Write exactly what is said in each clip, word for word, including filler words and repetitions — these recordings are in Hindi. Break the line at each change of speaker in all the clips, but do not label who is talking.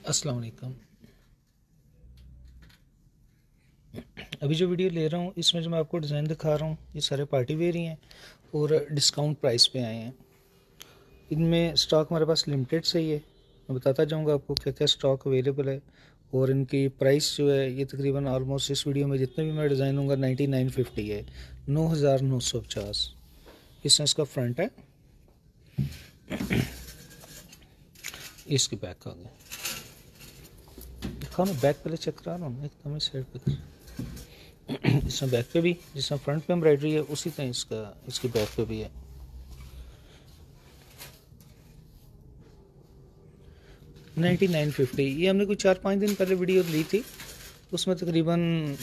अस्सलाम वालेकुम। अभी जो वीडियो ले रहा हूँ इसमें जो मैं आपको डिज़ाइन दिखा रहा हूँ ये सारे पार्टी वेयर ही हैं और डिस्काउंट प्राइस पे आए हैं। इनमें स्टॉक हमारे पास लिमिटेड से ही है। मैं बताता जाऊँगा आपको क्या क्या स्टॉक अवेलेबल है और इनकी प्राइस जो है ये तकरीबन ऑलमोस्ट इस वीडियो में जितने भी मैं डिज़ाइन दूँगा नाइन्टी नाइन फिफ्टी है, नौ हज़ार नौ सौ पचास। इसमें इसका फ्रंट है, इसकी बैक आ गया। दिखाओ मैं बैक पहले चेक करा रहा हूँ एकदम ही साइड पे। इसमें बैक पे भी जिसमें फ्रंट पे एम्ब्रॉयडरी है उसी तरह इसका इसकी बैक पे भी है। नाइन्टी नाइन फिफ्टी ये हमने कोई चार पाँच दिन पहले वीडियो ली थी, उसमें तकरीबन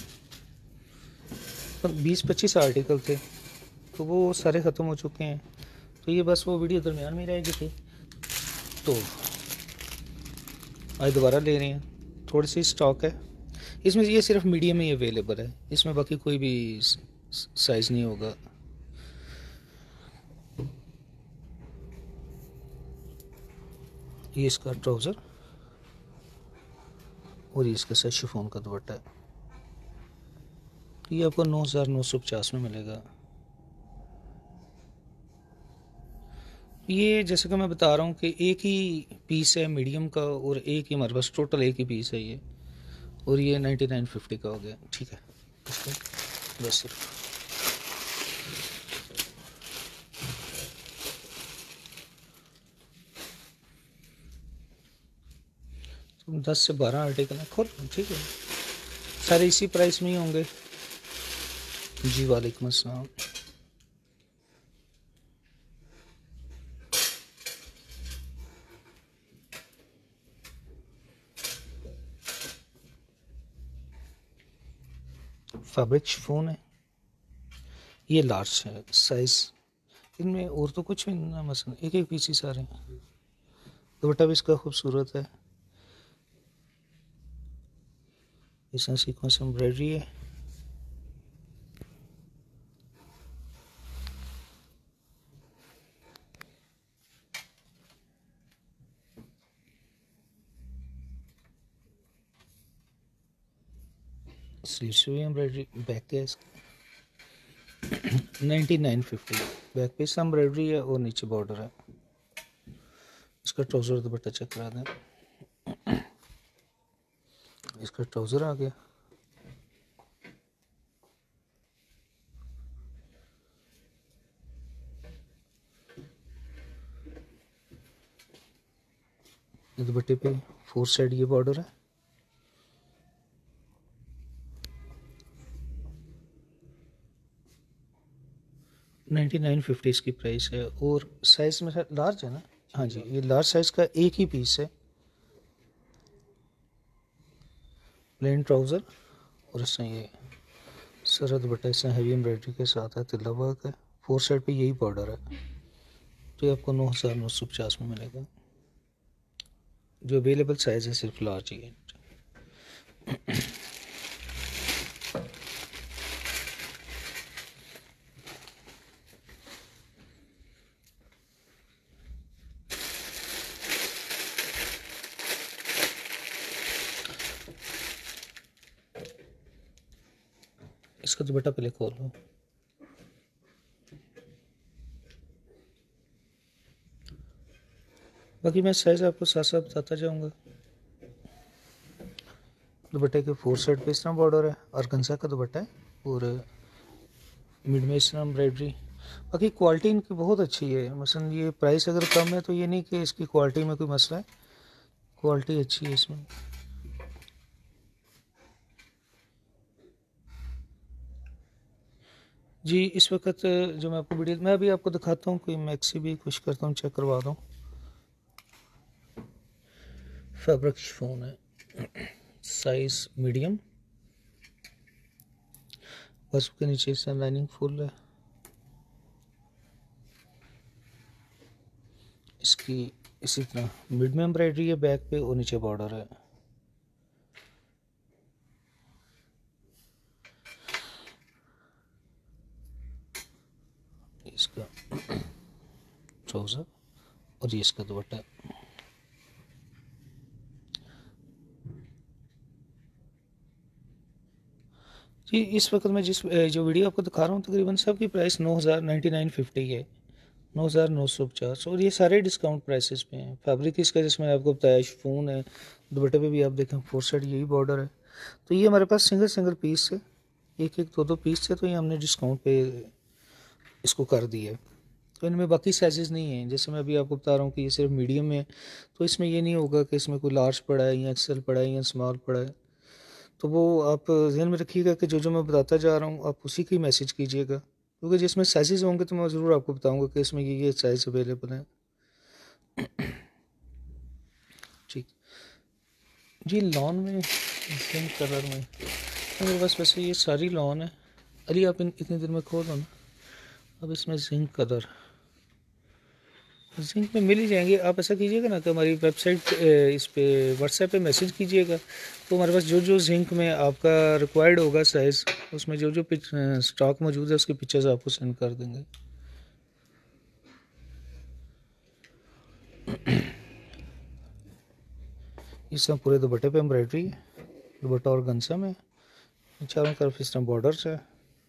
बीस पच्चीस आर्टिकल थे तो वो सारे ख़त्म हो चुके हैं। तो ये बस वो वीडियो दरमियान में रहेगी थी तो आज दोबारा ले रहे हैं। थोड़ी सी स्टॉक है इसमें, ये सिर्फ मीडियम ही अवेलेबल है, इसमें बाकी कोई भी साइज़ नहीं होगा। ये इसका ट्राउज़र और ये इसके साथ शिफॉन का दुपट्टा है। ये आपको नौ हज़ार नौ सौ पचास में मिलेगा। ये जैसे कि मैं बता रहा हूँ कि एक ही पीस है मीडियम का और एक ही हमारे पास टोटल एक ही पीस है ये, और ये नाइन्टी नाइन फिफ्टी का हो गया। ठीक है, इसको बस सिर्फ तो दस से बारह आर्टिकल है खोल। ठीक है, सारे इसी प्राइस में ही होंगे। जी वालेकुम अस्सलाम। फैब्रिक शिफॉन है, ये लार्ज है साइज़। इनमें और तो कुछ भी नहीं ना, मसलन एक एक पीस ही सारे हैं। दुपट्टा भी इसका खूबसूरत है, इसमें सीक्वेंस एम्ब्रॉयडरी है। स्लीव्स भी एम्ब्रॉयडरी, बैक है इसका नाइन्टी नाइन फिफ्टी। बैक पे इसका एम्ब्रॉयडरी है और नीचे बॉर्डर है। इसका ट्राउज़र दुपट्टा चेक करा दें। इसका ट्राउज़र आ गया, दुपट्टे पे फोर साइड ये बॉर्डर है। नाइन्टी नाइन फिफ्टी इसकी प्राइस है और साइज़ में लार्ज है ना। हाँ जी, ये लार्ज साइज़ का एक ही पीस है। प्लेन ट्राउज़र और इसमें ये सारा दुपट्टा इसमें हैवी एम्ब्रॉयडरी के साथ है, तिल्ला वर्क है, फोर साइड पे यही बॉर्डर है। तो ये आपको नौ हज़ार नौ सौ पचास में मिलेगा। जो अवेलेबल साइज़ है सिर्फ लार्ज ही है। इसका दुपट्टा पहले खोल लो। बाकी मैं साइज़ आपको साथ साथ बताता जाऊंगा। दुपट्टे के फोर साइड पे इस तरह बॉर्डर है, ऑर्गेन्जा का दुपट्टा है और मिड में इस तरह एम्ब्रॉयडरी। बाकी क्वालिटी इनकी बहुत अच्छी है, मसलन ये प्राइस अगर कम है तो ये नहीं कि इसकी क्वालिटी में कोई मसला है, क्वालिटी अच्छी है इसमें। जी इस वक्त जो मैं आपको वीडियो मैं अभी आपको दिखाता हूँ, कोई मैक्सी भी कुछ करता हूँ, चेक करवा दूँ। फैब्रिक शिफॉन है, साइज मीडियम, बस उसके नीचे से लाइनिंग फुल है। इसकी इसी तरह मिड में एम्ब्रॉयडरी है बैक पे और नीचे बॉर्डर है। इसका ट्राउज़र और ये इसका दुपट्टा। जी इस वक्त मैं जिस जो वीडियो आपको दिखा रहा हूँ तकरीबन सब की प्राइस नौ हज़ार नाइन्टी नाइन फिफ्टी है, नौ हज़ार नौ सौ पचास, और ये सारे डिस्काउंट प्राइसेस पे हैं। फैब्रिक इसका जिसमें आपको बताया शिफॉन है, दुपट्टे पे भी आप देखें फोर साइड यही बॉर्डर है। तो ये हमारे पास सिंगल सिंगल पीस है, एक एक दो दो पीस है, तो ये हमने डिस्काउंट पे इसको कर दिया है। तो इनमें बाकी साइजेस नहीं हैं, जैसे मैं अभी आपको बता रहा हूँ कि ये सिर्फ मीडियम है, तो इसमें ये नहीं होगा कि इसमें कोई लार्ज पड़ा है या एक्सेल पड़ा है या स्मॉल पड़ा है। तो वो आप ध्यान में रखिएगा कि जो जो मैं बताता जा रहा हूँ आप उसी की मैसेज कीजिएगा, क्योंकि जिसमें साइजेस होंगे तो मैं ज़रूर आपको बताऊँगा कि इसमें ये ये साइज़ अवेलेबल है। ठीक जी, लॉन में सेम कलर में मेरे पास वैसे ये सारी लॉन है। अली आप इन इतनी देर में खोल दो ना। अब इसमें जिंक कलर जिंक में मिल ही जाएंगे। आप ऐसा कीजिएगा ना कि हमारी वेबसाइट इस पे व्हाट्सएप पे मैसेज कीजिएगा, तो हमारे पास जो जो जिंक में आपका रिक्वायर्ड होगा साइज़, उसमें जो जो स्टॉक मौजूद है उसकी पिक्चर्स आपको सेंड कर देंगे। इस तरह पूरे दुपट्टे पे एम्ब्रॉयडरी है, दुपट्टा और गंसा में चारों तरफ इस तरह बॉर्डर्स है,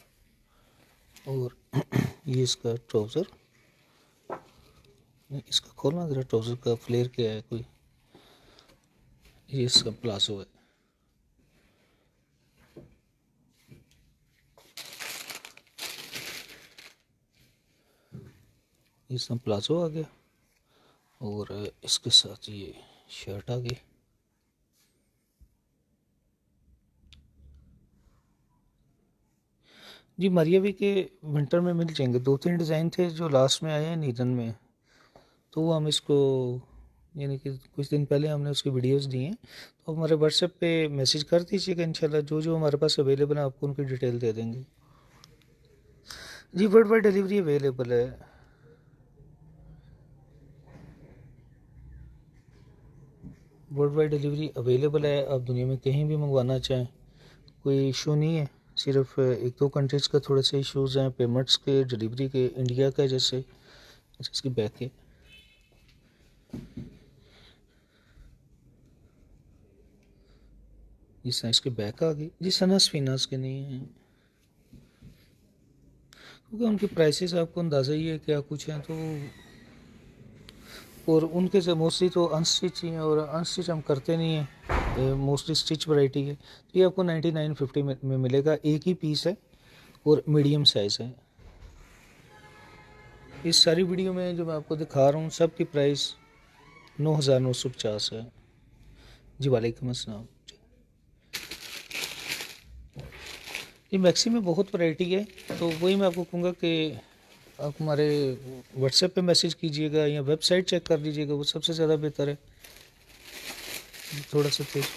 और ये इसका ट्राउज़र, इसका खोलना ज़रा, ट्राउज़र का फ्लेयर क्या है कोई, ये इसका प्लाजो है। इसका प्लाजो आ गया और इसके साथ ये शर्ट आ गई। जी मरियावी के विंटर में मिल जाएंगे। दो तीन डिज़ाइन थे जो लास्ट में आए हैं नीदन में, तो वो हम इसको यानी कि कुछ दिन पहले हमने उसकी वीडियोस दी हैं, तो हमारे व्हाट्सएप पे मैसेज कर दीजिएगा, इंशाल्लाह जो जो हमारे पास अवेलेबल है आपको उनकी डिटेल दे देंगे। जी वर्ल्ड वाइड डिलीवरी अवेलेबल है। वर्ल्ड वाइड डिलीवरी अवेलेबल है, आप दुनिया में कहीं भी मंगवाना चाहें कोई इशू नहीं है। सिर्फ एक दो कंट्रीज़ का थोड़े से इश्यूज़ हैं, पेमेंट्स के, डिलीवरी के। इंडिया का जैसे इसकी बैक है, इस साइज़ के बैक आ गई जी। सनस फिनस के नहीं है, क्योंकि उनकी प्राइसेस आपको अंदाज़ा ही है क्या कुछ है। तो और उनके से मोस्टली तो अनस्टिच ही हैं, और अनस्टिच हम करते नहीं हैं, मोस्टली स्टिच वैरायटी है। तो ये आपको नाइन्टी नाइन फिफ्टी में, में मिलेगा, एक ही पीस है और मीडियम साइज़ है। इस सारी वीडियो में जो मैं आपको दिखा रहा हूँ सब की प्राइस नौ हज़ार नौ सौ पचास है। जी वालेकुम अस्सलाम। ये मैक्सी में बहुत वैरायटी है, तो वही मैं आपको कहूँगा कि आप हमारे व्हाट्सएप पे मैसेज कीजिएगा या वेबसाइट चेक कर लीजिएगा, वो सबसे ज़्यादा बेहतर है। थोड़ा सा तेज,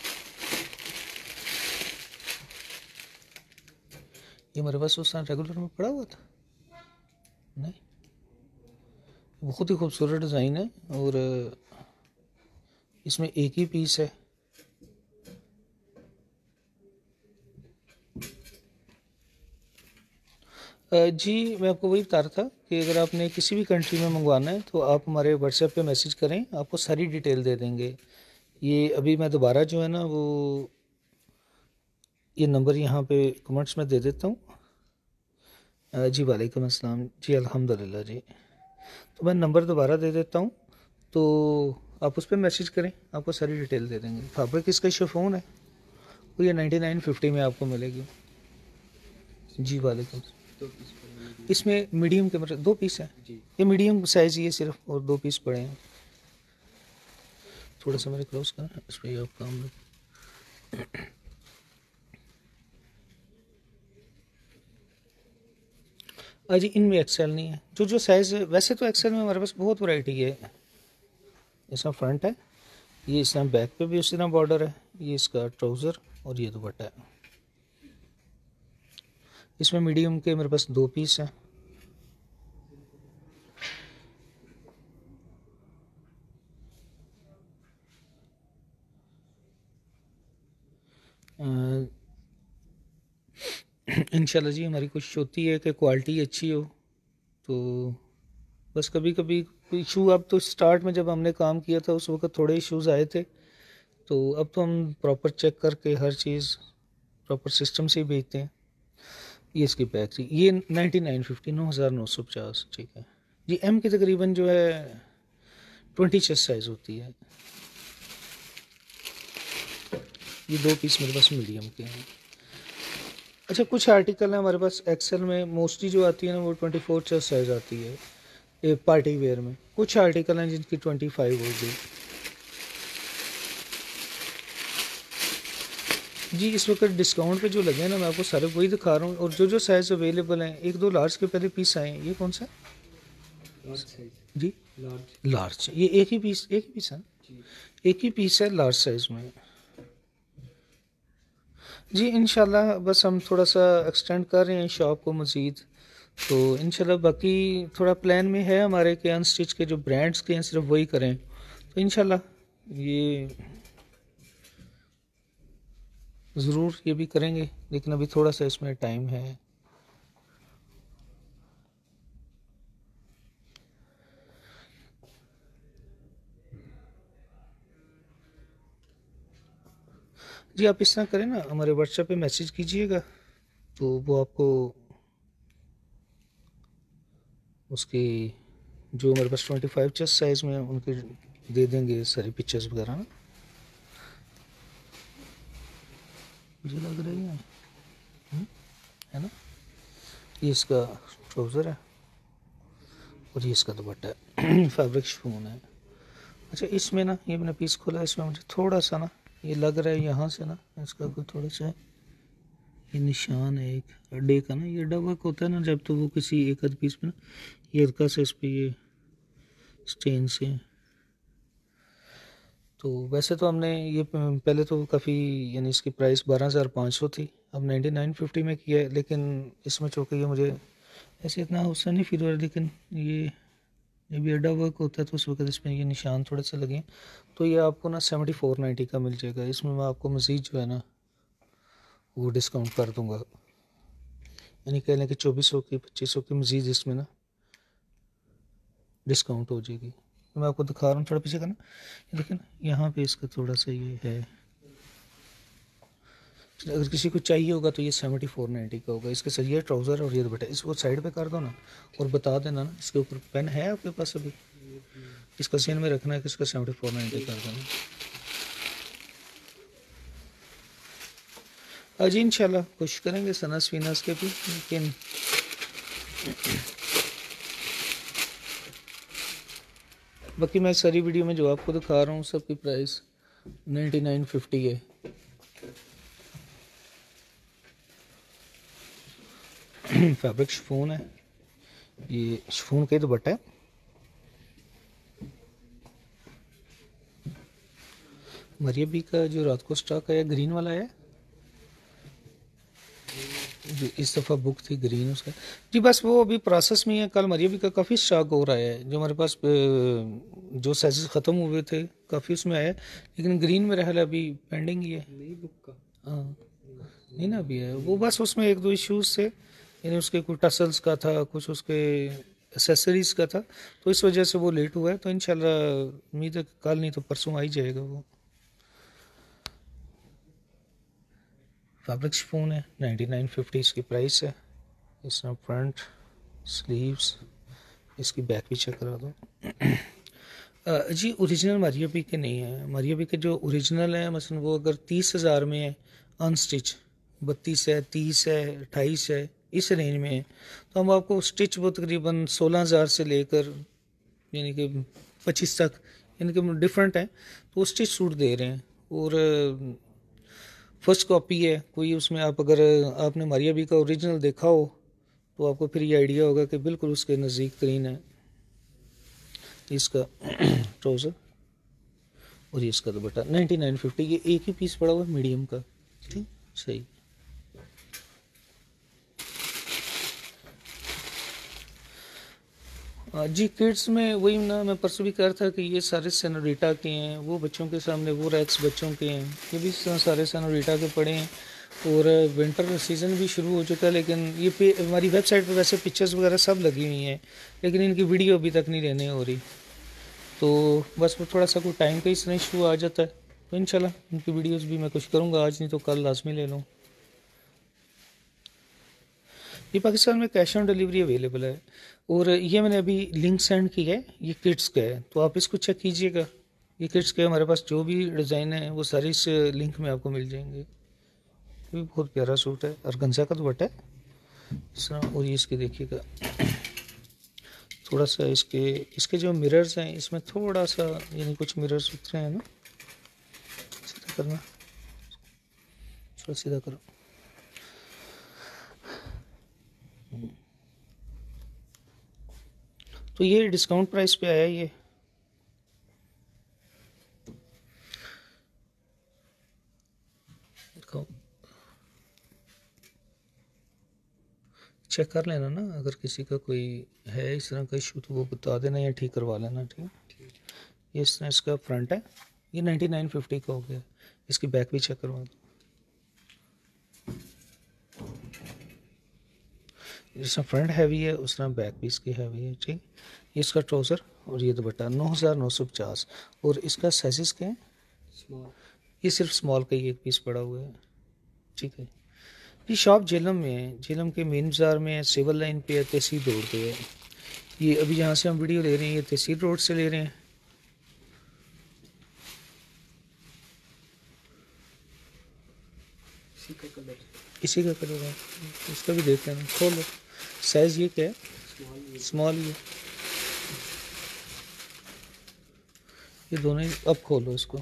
ये मेरे पास उस तरह रेगुलर में पड़ा हुआ था नहीं, बहुत ही खूबसूरत डिज़ाइन है और इसमें एक ही पीस है। जी मैं आपको वही बता रहा था कि अगर आपने किसी भी कंट्री में मंगवाना है तो आप हमारे व्हाट्सएप पे मैसेज करें, आपको सारी डिटेल दे देंगे। ये अभी मैं दोबारा जो है ना वो ये नंबर यहाँ पे कमेंट्स में दे देता हूँ। जी वालेकुम अस्सलाम। जी अल्हम्दुलिल्लाह जी। तो मैं नंबर दोबारा दे देता हूँ, तो आप उस पर मैसेज करें, आपको सारी डिटेल दे देंगे। फैब्रिक इसका शिफॉन है, वो ये नाइन्टी नाइन फिफ्टी में आपको मिलेगी। जी वालेकुम। इसमें मीडियम के मतलब दो पीस है, ये मीडियम साइज़ ये सिर्फ, और दो पीस पड़े हैं। थोड़ा सा मेरे क्लोज करना इस पर आप काम लो। अजी इनमें एक्सेल नहीं है, जो जो साइज़ वैसे तो एक्सेल में हमारे पास बहुत वैरायटी है। इसका फ्रंट है, ये इस तरह बैक पे भी उसी तरह बॉर्डर है, ये इसका ट्राउज़र और ये दुपट्टा है। इसमें मीडियम के मेरे पास दो पीस हैं। इंशाल्लाह जी हमारी कोशिश होती है कि क्वालिटी अच्छी हो, तो बस कभी कभी इशू, अब तो स्टार्ट में जब हमने काम किया था उस वक्त थोड़े इश्यूज़ आए थे, तो अब तो हम प्रॉपर चेक करके हर चीज़ प्रॉपर सिस्टम से ही भेजते हैं। ये इसकी पैक थी, ये नाइन्टी नाइन फिफ्टी नौ हज़ार नौ सौ पचास ठीक है जी। एम की तकरीबन जो है ट्वेंटी चेस्ट साइज़ होती है। ये दो पीस मेरे पास मीडियम के हैं। अच्छा, कुछ आर्टिकल हैं हमारे पास एक्सेल में, मोस्टली जो आती है ना वो ट्वेंटी फोर चेस्ट साइज़ आती है ए, पार्टी वेयर में। कुछ आर्टिकल हैं जिनकी ट्वेंटी फाइव होगी जी। इस वक्त डिस्काउंट पे जो लगे हैं ना, मैं आपको सारे वही दिखा रहा हूँ। और जो जो साइज़ अवेलेबल हैं, एक दो लार्ज के पहले पीस आए हैं। ये कौन सा जी? लार्ज लार्ज ये एक ही पीस एक ही पीस है एक ही पीस है लार्ज साइज़ में जी। इंशाल्लाह बस हम थोड़ा सा एक्सटेंड कर रहे हैं शॉप को मज़ीद, तो इंशाल्लाह बाकी थोड़ा प्लान में है हमारे के अनस्टिच के जो ब्रांड्स के हैं सिर्फ वही करें, तो इंशाल्लाह ये ज़रूर ये भी करेंगे, लेकिन अभी थोड़ा सा इसमें टाइम है। जी आप इस तरह करें ना, हमारे व्हाट्सएप पे मैसेज कीजिएगा, तो वो आपको उसकी जो मेरे पास ट्वेंटी फाइव चेस्ट साइज़ में उनके दे देंगे सारी पिक्चर्स वगैरह ना। मुझे लग रही है है ना। ये इसका ट्राउज़र है और ये इसका दुपट्टा है फैब्रिक शिफॉन है। अच्छा, इसमें ना ये मैंने पीस खोला, इसमें मुझे थोड़ा सा ना ये लग रहा है यहाँ से ना इसका कोई थोड़ा सा ये निशान है एक अड्डे का ना, ये डबक होता है ना जब, तो वो किसी एक आध पीस पे ना ये हल्का से इस पर ये स्टेन से। तो वैसे तो हमने ये पहले तो काफ़ी यानी इसकी प्राइस बारह हज़ार पाँच सौ थी, अब नाइन्टी नाइन फिफ्टी में किया है, लेकिन इसमें चूँकि ये मुझे ऐसे इतना उससे नहीं फील हो रहा, लेकिन ये ये भी अड्डा वर्क होता है तो उस वक्त इसमें ये निशान थोड़े से लगे, तो ये आपको ना सेवेंटी फोर नाइन्टी का मिल जाएगा। इसमें मैं आपको मज़ीद जो है ना वो डिस्काउंट कर दूंगा, यानी कह लें कि चौबीस सौ की पच्चीस सौ की मज़ीद इसमें ना डिस्काउंट हो जाएगी। तो मैं आपको दिखा रहा हूँ थोड़ा पीछे का ना, लेकिन यहाँ पे इसका थोड़ा सा ये है, अगर किसी को चाहिए होगा तो ये सेवेंटी फोर नाइन्टी का होगा। इसके साथ ये ट्राउज़र और ये दुपट्टा, इसको साइड पे कर दो ना और बता देना ना इसके ऊपर पेन है आपके पास अभी, इसका सीन में रखना है कि इसका सेवेंटी फोर नाइन्टी कर देना। आज इंशाल्लाह कोशिश करेंगे सनस फिनस के भी, लेकिन बाकी मैं सारी वीडियो में जो आपको दिखा रहा हूँ सबकी प्राइस नाइन्टी नाइन फिफ्टी है। फैब्रिक शिफॉन है, ये शिफॉन का दुपट्टा है। मरिया बी का जो रात को स्टॉक है ग्रीन वाला है, जो इस दफ़ा बुक थी ग्रीन उसका जी, बस वो अभी प्रोसेस में है। कल मरिया बी का काफ़ी स्टॉक हो रहा है, जो हमारे पास जो साइजेस ख़त्म हुए थे काफ़ी उसमें आया, लेकिन ग्रीन में रहा अभी पेंडिंग ही है नहीं बुक का। हाँ नहीं ना अभी है वो, बस उसमें एक दो इश्यूज थे, यानी उसके कुछ टसल्स का था, कुछ उसके एसेसरीज का था, तो इस वजह से वो लेट हुआ है। तो इंशाल्लाह उम्मीद है कल नहीं तो परसों आ ही जाएगा वो। फैब्रिक शिफॉन है, नाइन्टी नाइन फिफ्टी इसकी प्राइस है। इसमें फ्रंट स्लीव्स, इसकी बैक भी चेक करा दो। जी ओरिजिनल मारिया पी के नहीं है, मारिया पी के जो ओरिजिनल है मसलन वो अगर तीस हज़ार में है अनस्टिच, बत्तीस है, तीस है, अट्ठाईस है, इस रेंज में है, तो हम आपको स्टिच वो तकरीबन सोलह हज़ार से लेकर यानी कि पच्चीस तक यानी कि डिफरेंट है, तो वो स्टिच सूट दे रहे हैं। और फर्स्ट कॉपी है कोई, उसमें आप अगर आपने मारिया बी का ओरिजिनल देखा हो तो आपको फिर ये आइडिया होगा कि बिल्कुल उसके नज़दीक तरीन है। इसका ट्राउज़र और ये इसका दुपट्टा नाइन्टी नाइन फिफ्टी, ये एक ही पीस पड़ा हुआ है मीडियम का, ठीक सही। जी किड्स में वही ना मैं परसों भी कह रहा था कि ये सारे सेनोरिटा के हैं, वो बच्चों के सामने वो रैक्स बच्चों के हैं, ये भी सारे सेनोरिटा के पड़े हैं। और विंटर सीज़न भी शुरू हो चुका है, लेकिन ये पे हमारी वेबसाइट पे वैसे पिक्चर्स वगैरह सब लगी हुई हैं, लेकिन इनकी वीडियो अभी तक नहीं रहने हो रही, तो बस वो थोड़ा सा कोई टाइम का इस इशू आ जाता है। तो इंशाल्लाह इनकी वीडियोज़ भी मैं कुछ करूँगा, आज नहीं तो कल लाजमी ले लूँ। ये पाकिस्तान में कैश ऑन डिलीवरी अवेलेबल है। और ये मैंने अभी लिंक सेंड किया है, ये किड्स का है, तो आप इसको चेक कीजिएगा। ये किड्स के हमारे पास जो भी डिज़ाइन है वो सारी इस लिंक में आपको मिल जाएंगे। ये भी बहुत प्यारा सूट है, ऑर्गेन्जा का दुपट्टा है इस तरह। और ये इसके देखिएगा थोड़ा सा इसके इसके जो मिरर्स हैं इसमें थोड़ा सा यानी कुछ मिरर्स उतरे हैं ना, सीधा करना, थोड़ा सीधा करो। तो ये डिस्काउंट प्राइस पे आया ये। देखो चेक कर लेना ना, अगर किसी का कोई है इस तरह का इशू तो वो बता देना या ठीक करवा लेना, ठीक है। ये इस तरह इसका फ्रंट है, ये नाइन्टी नाइन फिफ्टी का हो गया। इसकी बैक भी चेक करवा दो। जिस तरह फ्रंट हैवी है उस तरह बैक भी इसकी हैवी है, ठीक। ये इसका ट्राउज़र और ये दुपट्टा नौ हज़ार नौ सौ पचास। और इसका साइजेस क्या है? स्मॉल। ये सिर्फ स्मॉल का ही एक पीस पड़ा हुआ है, ठीक है। ये शॉप झेलम में है, झेलम के मेन बाज़ार में है, सिविल लाइन पे है, तहसील रोड पे है। ये अभी जहाँ से हम वीडियो ले रहे हैं ये तहसील रोड से ले रहे हैं। इसी का कलर इसी का कलर है, इसका भी देख लेना, खोलो। साइज़ ये क्या है? स्मॉल ही है। ये दोनों ही, अब खोलो इसको।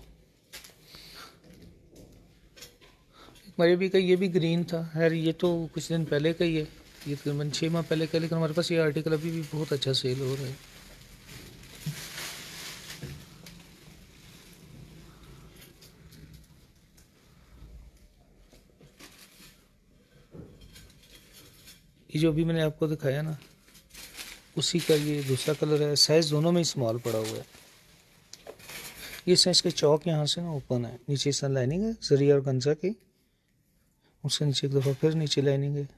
मेरे भी का ये भी ग्रीन था, यार ये तो कुछ दिन पहले का ही है, ये तकरीबन छः माह पहले का, लेकिन हमारे पास ये आर्टिकल अभी भी बहुत अच्छा सेल हो रहा है। ये जो अभी मैंने आपको दिखाया ना उसी का ये दूसरा कलर है। साइज़ दोनों में ही स्मॉल पड़ा हुआ है। ये साइज के चौक यहाँ से ना ओपन है, नीचे से लाइनिंग है जरी और गंजा की, उससे नीचे एक दफ़ा फिर नीचे लाइनिंग है।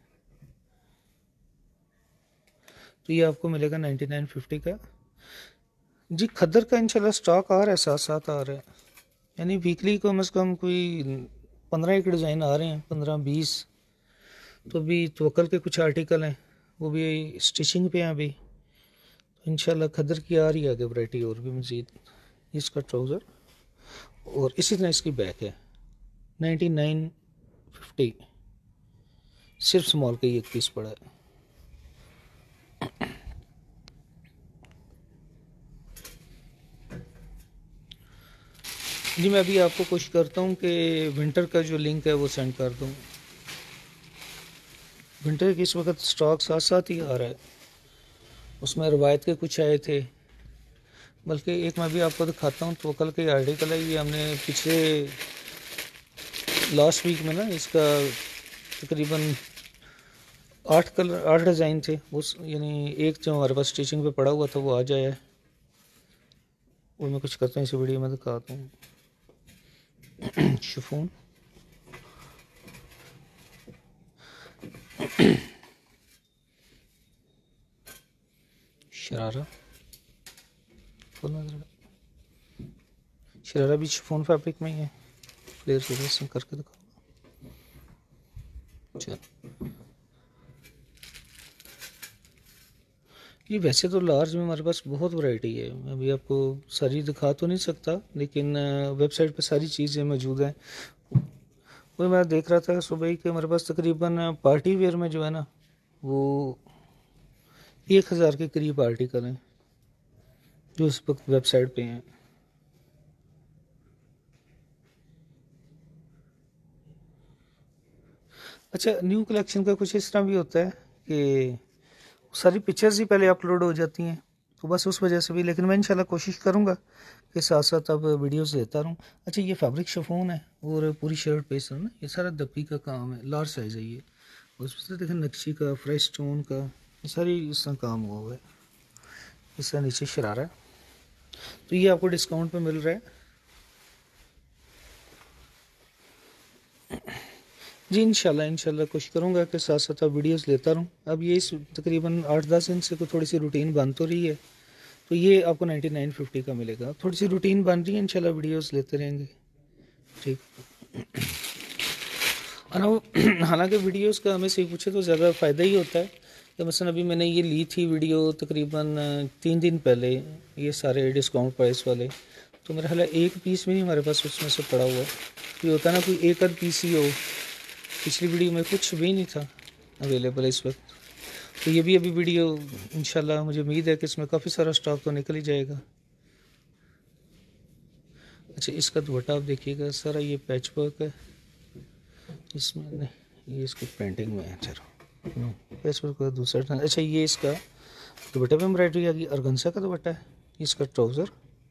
तो ये आपको मिलेगा नाइन्टी नाइन फिफ्टी का जी। खद्दर का इंशाल्लाह स्टॉक आ रहा है, साथ साथ आ रहा है, यानी वीकली कम से कम कोई पंद्रह एक डिज़ाइन आ रहे हैं, पंद्रह बीस। तो अभी तवक्कल के कुछ आर्टिकल हैं वो भी स्टिचिंग पे हैं अभी, तो इंशाल्लाह खद्दर की आ रही है आगे वैरायटी और भी मज़ीद। इसका ट्राउज़र और इसी तरह इसकी बैक है नाइन्टी नाइन फिफ्टी, सिर्फ स्मॉल का ही एक पीस पड़ा है। जी मैं अभी आपको कोशिश करता हूँ कि विंटर का जो लिंक है वो सेंड कर दूँ। विंटर की इस वक्त स्टॉक साथ साथ ही आ रहा है, उसमें रवायत के कुछ आए थे, बल्कि एक मैं भी आपको दिखाता हूँ। तो कल के आर्टिकल है ये, हमने पिछले लास्ट वीक में ना इसका तकरीबन आठ कलर आठ डिज़ाइन थे, उस यानी एक जो हमारे पास स्टिचिंग पे पड़ा हुआ था वो आ जाए। और मैं कुछ करता हूँ इसी वीडियो में दिखाता हूँ। शिफॉन शरारा, शरारा भी शिफॉन फैब्रिक में ही है। फ्लेयर से करके दिखाऊंगा। चल ये वैसे तो लार्ज में हमारे पास बहुत वैरायटी है, मैं अभी आपको सारी दिखा तो नहीं सकता, लेकिन वेबसाइट पे सारी चीज़ें मौजूद हैं। वही मैं देख रहा था सुबह ही कि हमारे पास तकरीबन पार्टी वेयर में जो है ना वो एक हज़ार के करीब आर्टिकल हैं जो इस वक्त वेबसाइट पे हैं। अच्छा, न्यू कलेक्शन का कुछ इस तरह भी होता है कि सारी पिक्चर्स ही पहले अपलोड हो जाती हैं, तो बस उस वजह से भी, लेकिन मैं इंशाल्लाह कोशिश करूँगा कि साथ साथ अब वीडियोस देता रहूँ। अच्छा ये फैब्रिक शिफॉन है और पूरी शर्ट पे ना ये सारा दब्बी का काम है, लार्ज साइज़ है ये। उसमें देखें नक्शी का, फ्रेश स्टोन का, ये सारी इस तरह काम हुआ हुआ है। इस तरह नीचे शरारा है, तो ये आपको डिस्काउंट पे मिल रहा है जी। इंशाल्लाह इंशाल्लाह कोशिश करूँगा कि साथ साथ आप वीडियोस लेता रहूँ। अब ये इस तकरीबन आठ दस दिन से थोड़ी सी रूटीन बन तो रही है, तो ये आपको नाइन्टी नाइन फिफ्टी का मिलेगा। थोड़ी सी रूटीन बन रही है, इंशाल्लाह वीडियोस लेते रहेंगे, ठीक। और हालांकि वीडियोस का हमें सही पूछे तो ज़्यादा फ़ायदा ही होता है। तो मसलन अभी मैंने ये ली थी वीडियो तकरीबन तीन दिन पहले, ये सारे डिस्काउंट प्राइस वाले, तो मेरा ख्याल है एक पीस भी नहीं हमारे पास उसमें से पड़ा हुआ है। ये होता है ना कोई एक आध पीस ही हो, पिछली वीडियो में कुछ भी नहीं था अवेलेबल इस वक्त। तो ये भी अभी वीडियो इंशाल्लाह मुझे उम्मीद है कि इसमें काफ़ी सारा स्टॉक तो निकल ही जाएगा। अच्छा, इसका दुपट्टा आप देखिएगा सारा ये पैच वर्क है इसमें, नहीं ये इसकी पेंटिंग में है। चलो पैच वर्क का दूसरा। अच्छा, ये इसका दुपट्टे पे एम्ब्रॉयडरी आ गई, ऑर्गेन्जा का दुपट्टा है, इसका ट्राउज़र,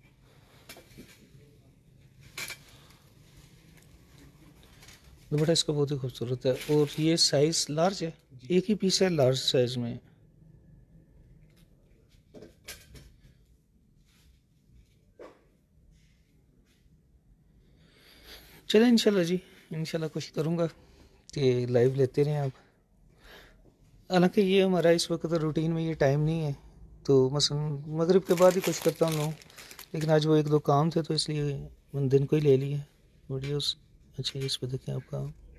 दुपट्टा इसका बहुत ही खूबसूरत है। और ये साइज़ लार्ज है, एक ही पीस है लार्ज साइज़ में। चलें इंशाल्लाह जी, इंशाल्लाह कोशिश करूँगा कि लाइव लेते रहें आप। हालांकि ये हमारा इस वक्त रूटीन में ये टाइम नहीं है, तो मसलन मगरिब के बाद ही कुछ करता हूँ, लेकिन आज वो एक दो काम थे तो इसलिए मैंने दिन को ही ले लिए वीडियोस। अच्छा, इस पर देखें आपका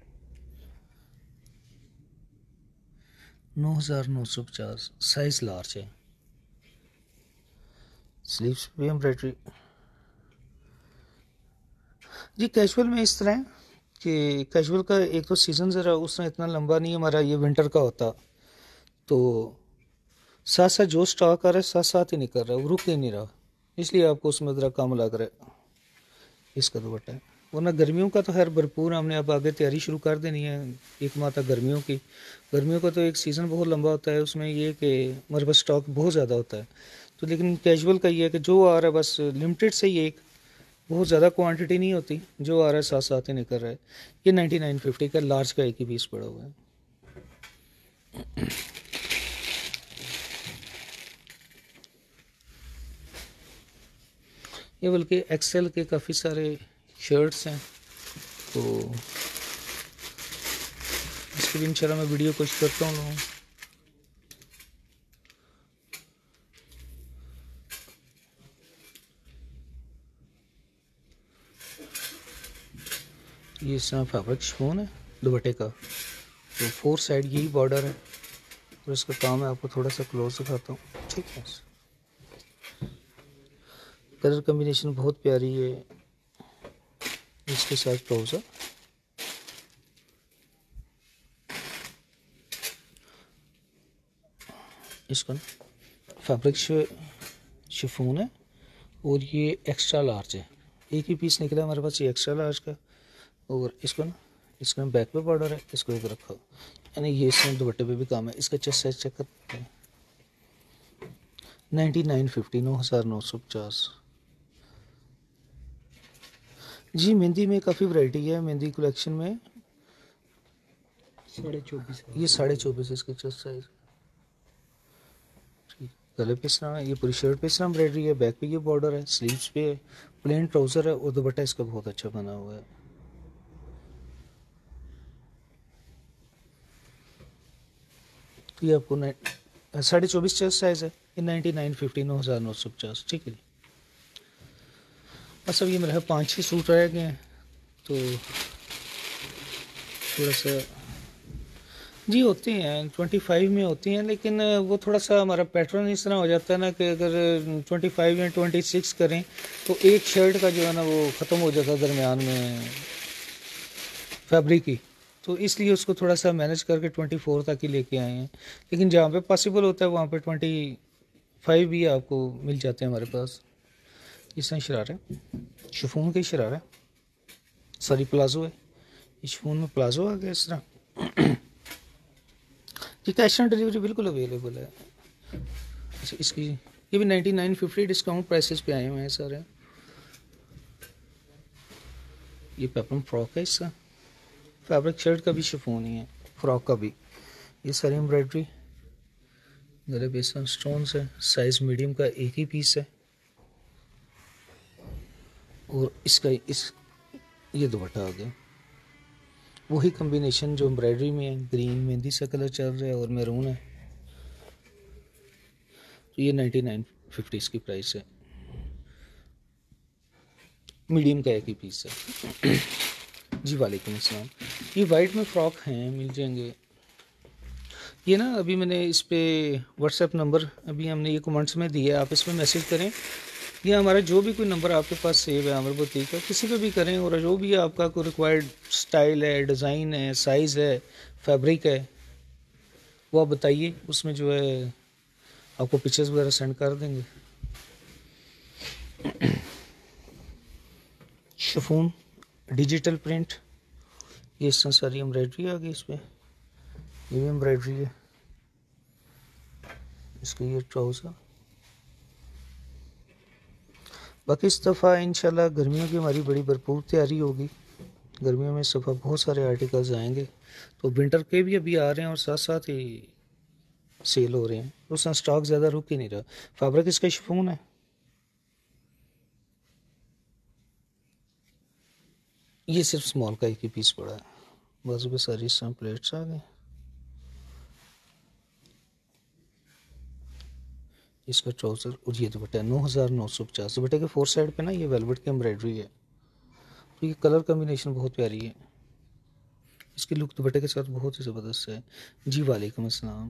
नौ हज़ार नौ सौ पचास साइज़ लार्ज है, स्लीव्स भी एम्ब्रॉयडरी। जी कैजुअल में इस तरह है कि कैजुअल का एक तो सीज़न ज़रा उस तरह इतना लंबा नहीं है, हमारा ये विंटर का होता, तो साथ साथ जो स्टॉक आ रहा है साथ साथ ही नहीं कर रहा, वो रुक ही नहीं रहा, इसलिए आपको उसमें ज़रा कम लग रहा है। इसका दुपट्टा है, वरना गर्मियों का तो खैर भरपूर हमने अब आगे तैयारी शुरू कर देनी है, एक माह तक गर्मियों की। गर्मियों का तो एक सीज़न बहुत लंबा होता है, उसमें ये कि हमारे पास स्टॉक बहुत ज़्यादा होता है। तो लेकिन कैजुअल का ये है कि जो आ रहा है बस लिमिटेड से ही, एक बहुत ज़्यादा क्वांटिटी नहीं होती, जो आ रहा है साथ साथ ही निकल रहा है। ये नाइन्टी नाइन फिफ्टी का लार्ज का एक ही पीस पड़ा हुआ है। ये बल्कि एक्सेल के काफ़ी सारे शर्ट्स हैं, तो इसके भी इंशाल्लाह मैं वीडियो कुछ करता हूँ। ये इस तरह फैब्रिक शिफॉन है दुपट्टे का, तो फोर साइड यही बॉर्डर है, और इसका काम है, आपको थोड़ा सा क्लोज दिखाता हूँ, ठीक है। कलर कम्बिनेशन बहुत प्यारी है, इसके साथ ट्राउज़र, इसका फैब्रिक शिफॉन है, और ये एक्स्ट्रा लार्ज है, एक ही पीस निकला हमारे पास ये एक्स्ट्रा लार्ज का। और इसको ना इसका बैक पे बॉर्डर है, इसको एक रखा, यानी ये इसमें दुपट्टे पे भी काम है। इसका चेस्ट साइज चेक करते हैं, नाइन्टी नाइन फिफ्टी नौ हज़ार नौ सौ पचास। जी मेहंदी में काफ़ी वैरायटी है, मेहंदी कलेक्शन में
साढ़े चौबीस
ये साढ़े चौबीस इसके चेस्ट साइज। ठीक, गले पे इस तरह, ये पूरी शर्ट पे इस तरह एम्ब्रॉयडरी है, बैक पे ये बॉर्डर है, स्लीव्स पे है, प्लेन ट्राउज़र है, और दुपट्टा इसका बहुत अच्छा बना हुआ है। तो ये आपको साढ़े चौबीस चेस्ट साइज़ है, ये नाइन्टी नाइन फिफ्टी नौ हज़ार नौ सौ पचास। ठीक है जी, बस अब ये मेरे पाँच छः सूट रह गए हैं, तो थोड़ा सा जी होती हैं ट्वेंटी फाइव में होती हैं, लेकिन वो थोड़ा सा हमारा पैटर्न इस तरह हो जाता है ना कि अगर ट्वेंटी फाइव या ट्वेंटी सिक्स करें तो एक शर्ट का जो है ना वो ख़त्म हो जाता है दरमियान में फैब्रिक की, तो इसलिए उसको थोड़ा सा मैनेज करके ट्वेंटी फोर तक ही लेके आए हैं। लेकिन जहाँ पे पॉसिबल होता है वहाँ पे ट्वेंटी फाइव भी आपको मिल जाते हैं हमारे पास। इस तरह शरारे शिफॉन के शरारे, सॉरी प्लाजो है, शिफॉन में प्लाजो आ गया इस तरह जी। कैश ऑन डिलीवरी बिल्कुल अवेलेबल है। अच्छा, इसकी ये भी ninety nine fifty discount prices पे आए हुए हैं सारे। ये पेपरम फ्रॉक है, इसका फैब्रिक शर्ट का भी शिफॉन ही है, फ्रॉक का भी। ये सारी एम्ब्रॉयडरी, गले पे स्टोन्स है, साइज मीडियम का एक ही पीस है, और इसका इस ये दुपट्टा आ गया, वही कॉम्बिनेशन जो एम्ब्रॉयडरी में है, ग्रीन मेहंदी सा कलर चल रहा है और मैरून है। तो ये नाइन्टी नाइन फिफ्टी इसकी प्राइस है, मीडियम का एक ही पीस है। जी वालेकुम अस्सलाम। ये वाइट में फ़्रॉक हैं, मिल जाएंगे। ये ना अभी मैंने इस पे व्हाट्सएप नंबर अभी हमने ये कमेंट्स में दिया है, आप इस पर मैसेज करें या हमारा जो भी कोई नंबर आपके पास सेव है आमिर बुटीक का, किसी पे भी करें, और जो भी आपका कोई रिक्वायर्ड स्टाइल है, डिज़ाइन है, साइज़ है, फैब्रिक है, वो आप बताइए। उसमें जो है आपको पिक्चर्स वगैरह सेंड कर देंगे। शिफॉन डिजिटल प्रिंट, ये इस तरह सारी एम्ब्रॉयडरी आ गई इस पर, ये भी एम्ब्रॉयडरी है। इसका ये ट्राउज़र। बाकी इस दफ़ा इंशाल्लाह गर्मियों की हमारी बड़ी भरपूर तैयारी होगी। गर्मियों में इस दफ़ा बहुत सारे आर्टिकल्स आएंगे, तो विंटर के भी अभी आ रहे हैं और साथ साथ ही सेल हो रहे हैं, तो उसका स्टॉक ज़्यादा रुक ही नहीं रहा। फैब्रिक इसका शिफॉन है। ये सिर्फ स्मॉल का एक ही पीस पड़ा है, बाजू पे सारी इस तरह प्लेट्स आ गए। इसका ट्राउज़र और ये दुपट्टा नौ हज़ार नौ सौ पचास। दुपट्टे के फोर साइड पे ना ये वेलवेट की एम्ब्रॉयडरी है, तो ये कलर कम्बिनेशन बहुत प्यारी है। इसकी लुक दुपट्टे के साथ बहुत ही ज़बरदस्त है। जी वालेकुम अस्सलाम।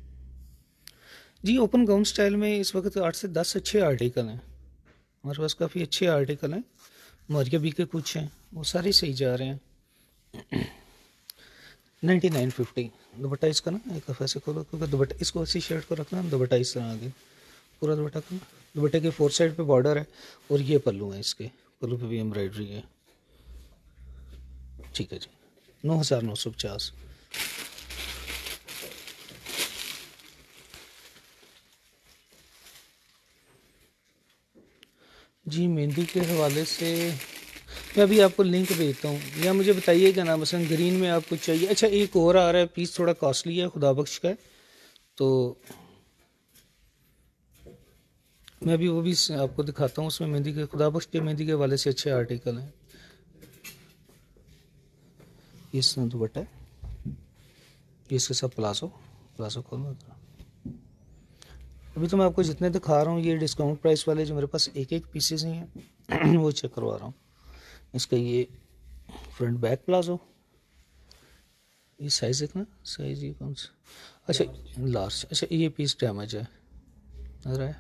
जी ओपन गाउन स्टाइल में इस वक्त आठ से दस अच्छे आर्टिकल हैं हमारे पास, काफ़ी अच्छे आर्टिकल हैं। मारिया बी के कुछ हैं, वो सारे सही जा रहे हैं। नाइन्टी नाइन फिफ्टी दुपट्टा इसका ना, एक दफ़ा से खोलो क्योंकि दुपट्टा इसको अच्छी शर्ट को रखना, दुपट्टा इस तरह आगे पूरा दुपट्टा का। दुपट्टे के फोर साइड पे बॉर्डर है और ये पल्लू है, इसके पल्लू पे भी एम्ब्रॉयडरी है। ठीक है जी, नौ हज़ार नौ सौ पचास। जी मेहंदी के हवाले से मैं अभी आपको लिंक भेजता हूँ, या मुझे बताइएगा ना, मसलन ग्रीन में आपको चाहिए। अच्छा एक और आ रहा है पीस, थोड़ा कॉस्टली है, खुदा बख्श का है, तो मैं अभी वो भी आपको दिखाता हूँ। उसमें मेहंदी के, खुदा बख्श के मेहंदी के हवाले से अच्छे आर्टिकल हैं। इस दुपट्टा है, इसके साथ प्लाजो, प्लाजो खोलो। अभी तो मैं आपको जितने दिखा रहा हूँ ये डिस्काउंट प्राइस वाले, जो मेरे पास एक एक पीसेस ही हैं वो चेक करवा रहा हूँ। इसका ये फ्रंट बैक प्लाजो, ये साइज़ देखना, साइज़ ये कौन सा, अच्छा लार्ज। अच्छा ये पीस डैमेज है, आ रहा है।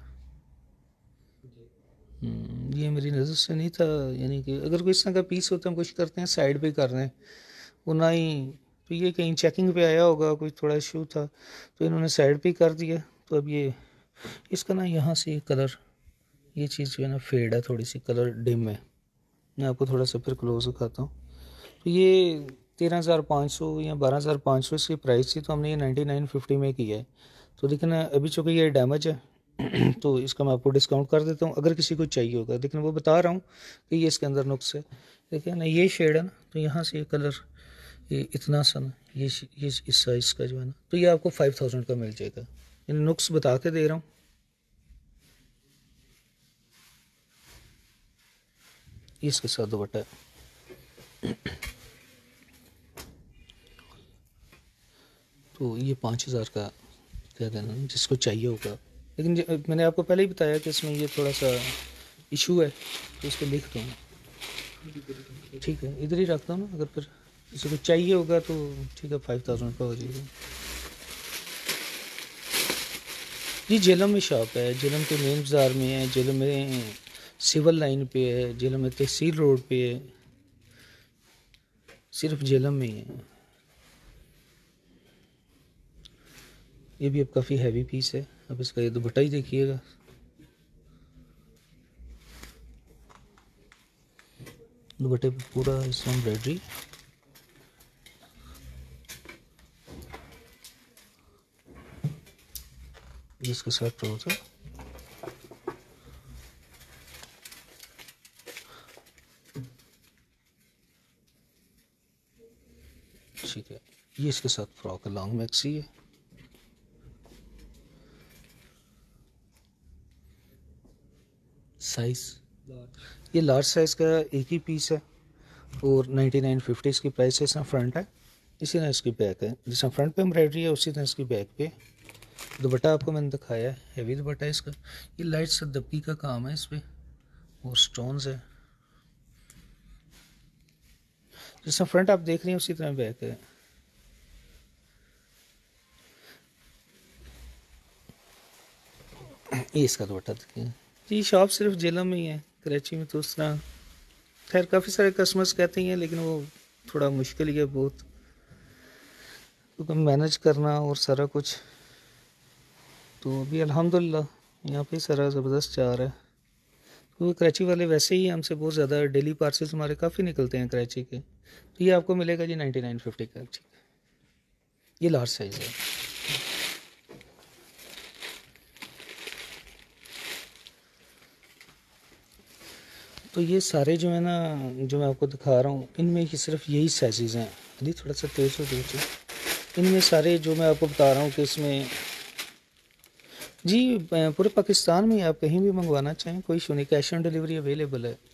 ये मेरी नज़र से नहीं था, यानी कि अगर कोई इस तरह का पीस होता है, हम कोशिश करते हैं साइड पे कर रहे हैं, वो ना ही, तो ये कहीं चेकिंग पे आया होगा, कोई थोड़ा इशू था तो इन्होंने साइड पे कर दिया। तो अब ये इसका ना यहाँ से ये कलर, ये चीज़ जो है ना फेड है, थोड़ी सी कलर डिम है। मैं आपको थोड़ा सा फिर क्लोज दिखाता हूँ। तो ये तेरह हज़ार पाँच सौ या बारह हज़ार पाँच सौ इसकी प्राइस थी, तो हमने ये नाइन्टी नाइन फिफ्टी में किया है। तो लेकिन अभी चूँकि ये डैमेज है तो इसका मैं आपको डिस्काउंट कर देता हूँ, अगर किसी को चाहिए होगा। लेकिन वो बता रहा हूँ कि ये इसके अंदर नुक्स है। देखिए ना ये शेड है ना, तो यहाँ से ये कलर, ये इतना सा ना, ये ये इस साइज़ का जो है ना, तो ये आपको फाइव थाउजेंड का मिल जाएगा। इन नुक्स बता के दे रहा हूँ। इसके साथ दुपट्टा है। तो ये पाँच हज़ार का क्या कहना, जिसको चाहिए होगा। लेकिन मैंने आपको पहले ही बताया कि इसमें ये थोड़ा सा इशू है, तो इसको लिख दूँ। ठीक है, इधर ही रखता हूँ ना, अगर फिर किसी को चाहिए होगा तो ठीक है, फाइव थाउजेंड का हो जाएगा। जी जेलम में शॉप है, जेलम के मेन बाज़ार में है, जेलम में सिविल लाइन पे है, जेलम में तहसील रोड पे है, सिर्फ जेलम में ही है। ये भी अब काफ़ी हैवी पीस है। अब इसका ये दुपट्टा ही देखिएगा, दुपट्टे पे पूरा इसमें एम्ब्रॉयडरी। इसके साथ ट्राउज़र, ठीक है। ये इसके साथ फ्रॉक है, लॉन्ग मैक्सी है। साइज़ ये लार्ज साइज़ का एक ही पीस है और नाइन्टी नाइन फिफ्टी इसकी प्राइस है। इसमें फ्रंट है, इसी तरह इसकी बैक है। जिसमें फ्रंट पे एम्ब्रॉयडरी है उसी तरह इसकी बैक पे। दुपट्टा आपको मैंने दिखाया है, हैवी दुपट्टा है इसका। ये लाइट सा दबकी का काम है इस पर और स्टोन्स है। जिस तरह फ्रंट आप देख रहे हैं उसी तरह बैक है। ये इसका दुपट्टा देखिए जी। शॉप सिर्फ जेलम में ही है, कराची में तो उस तरह खैर काफ़ी सारे कस्टमर्स कहते हैं, लेकिन वो थोड़ा मुश्किल ही है बहुत, क्योंकि तो मैनेज करना और सारा कुछ। तो अभी अल्हम्दुलिल्लाह यहाँ पे सारा ज़बरदस्त जा रहा है। तो कराची वाले वैसे ही हमसे बहुत ज़्यादा डेली पार्सल्स हमारे काफ़ी निकलते हैं कराची के। तो ये आपको मिलेगा जी नाइन्टी नाइन फिफ्टी का। ठीक है, ये लार्ज साइज़ है। तो ये सारे जो है ना जो मैं आपको दिखा रहा हूँ, इनमें ही सिर्फ यही साइज़ हैं। अभी थोड़ा सा तेज़ हो दीजिए। इनमें सारे जो मैं आपको बता रहा हूँ कि इसमें जी पूरे पाकिस्तान में आप कहीं भी मंगवाना चाहें कोई इशू नहीं, कैश ऑन डिलीवरी अवेलेबल है।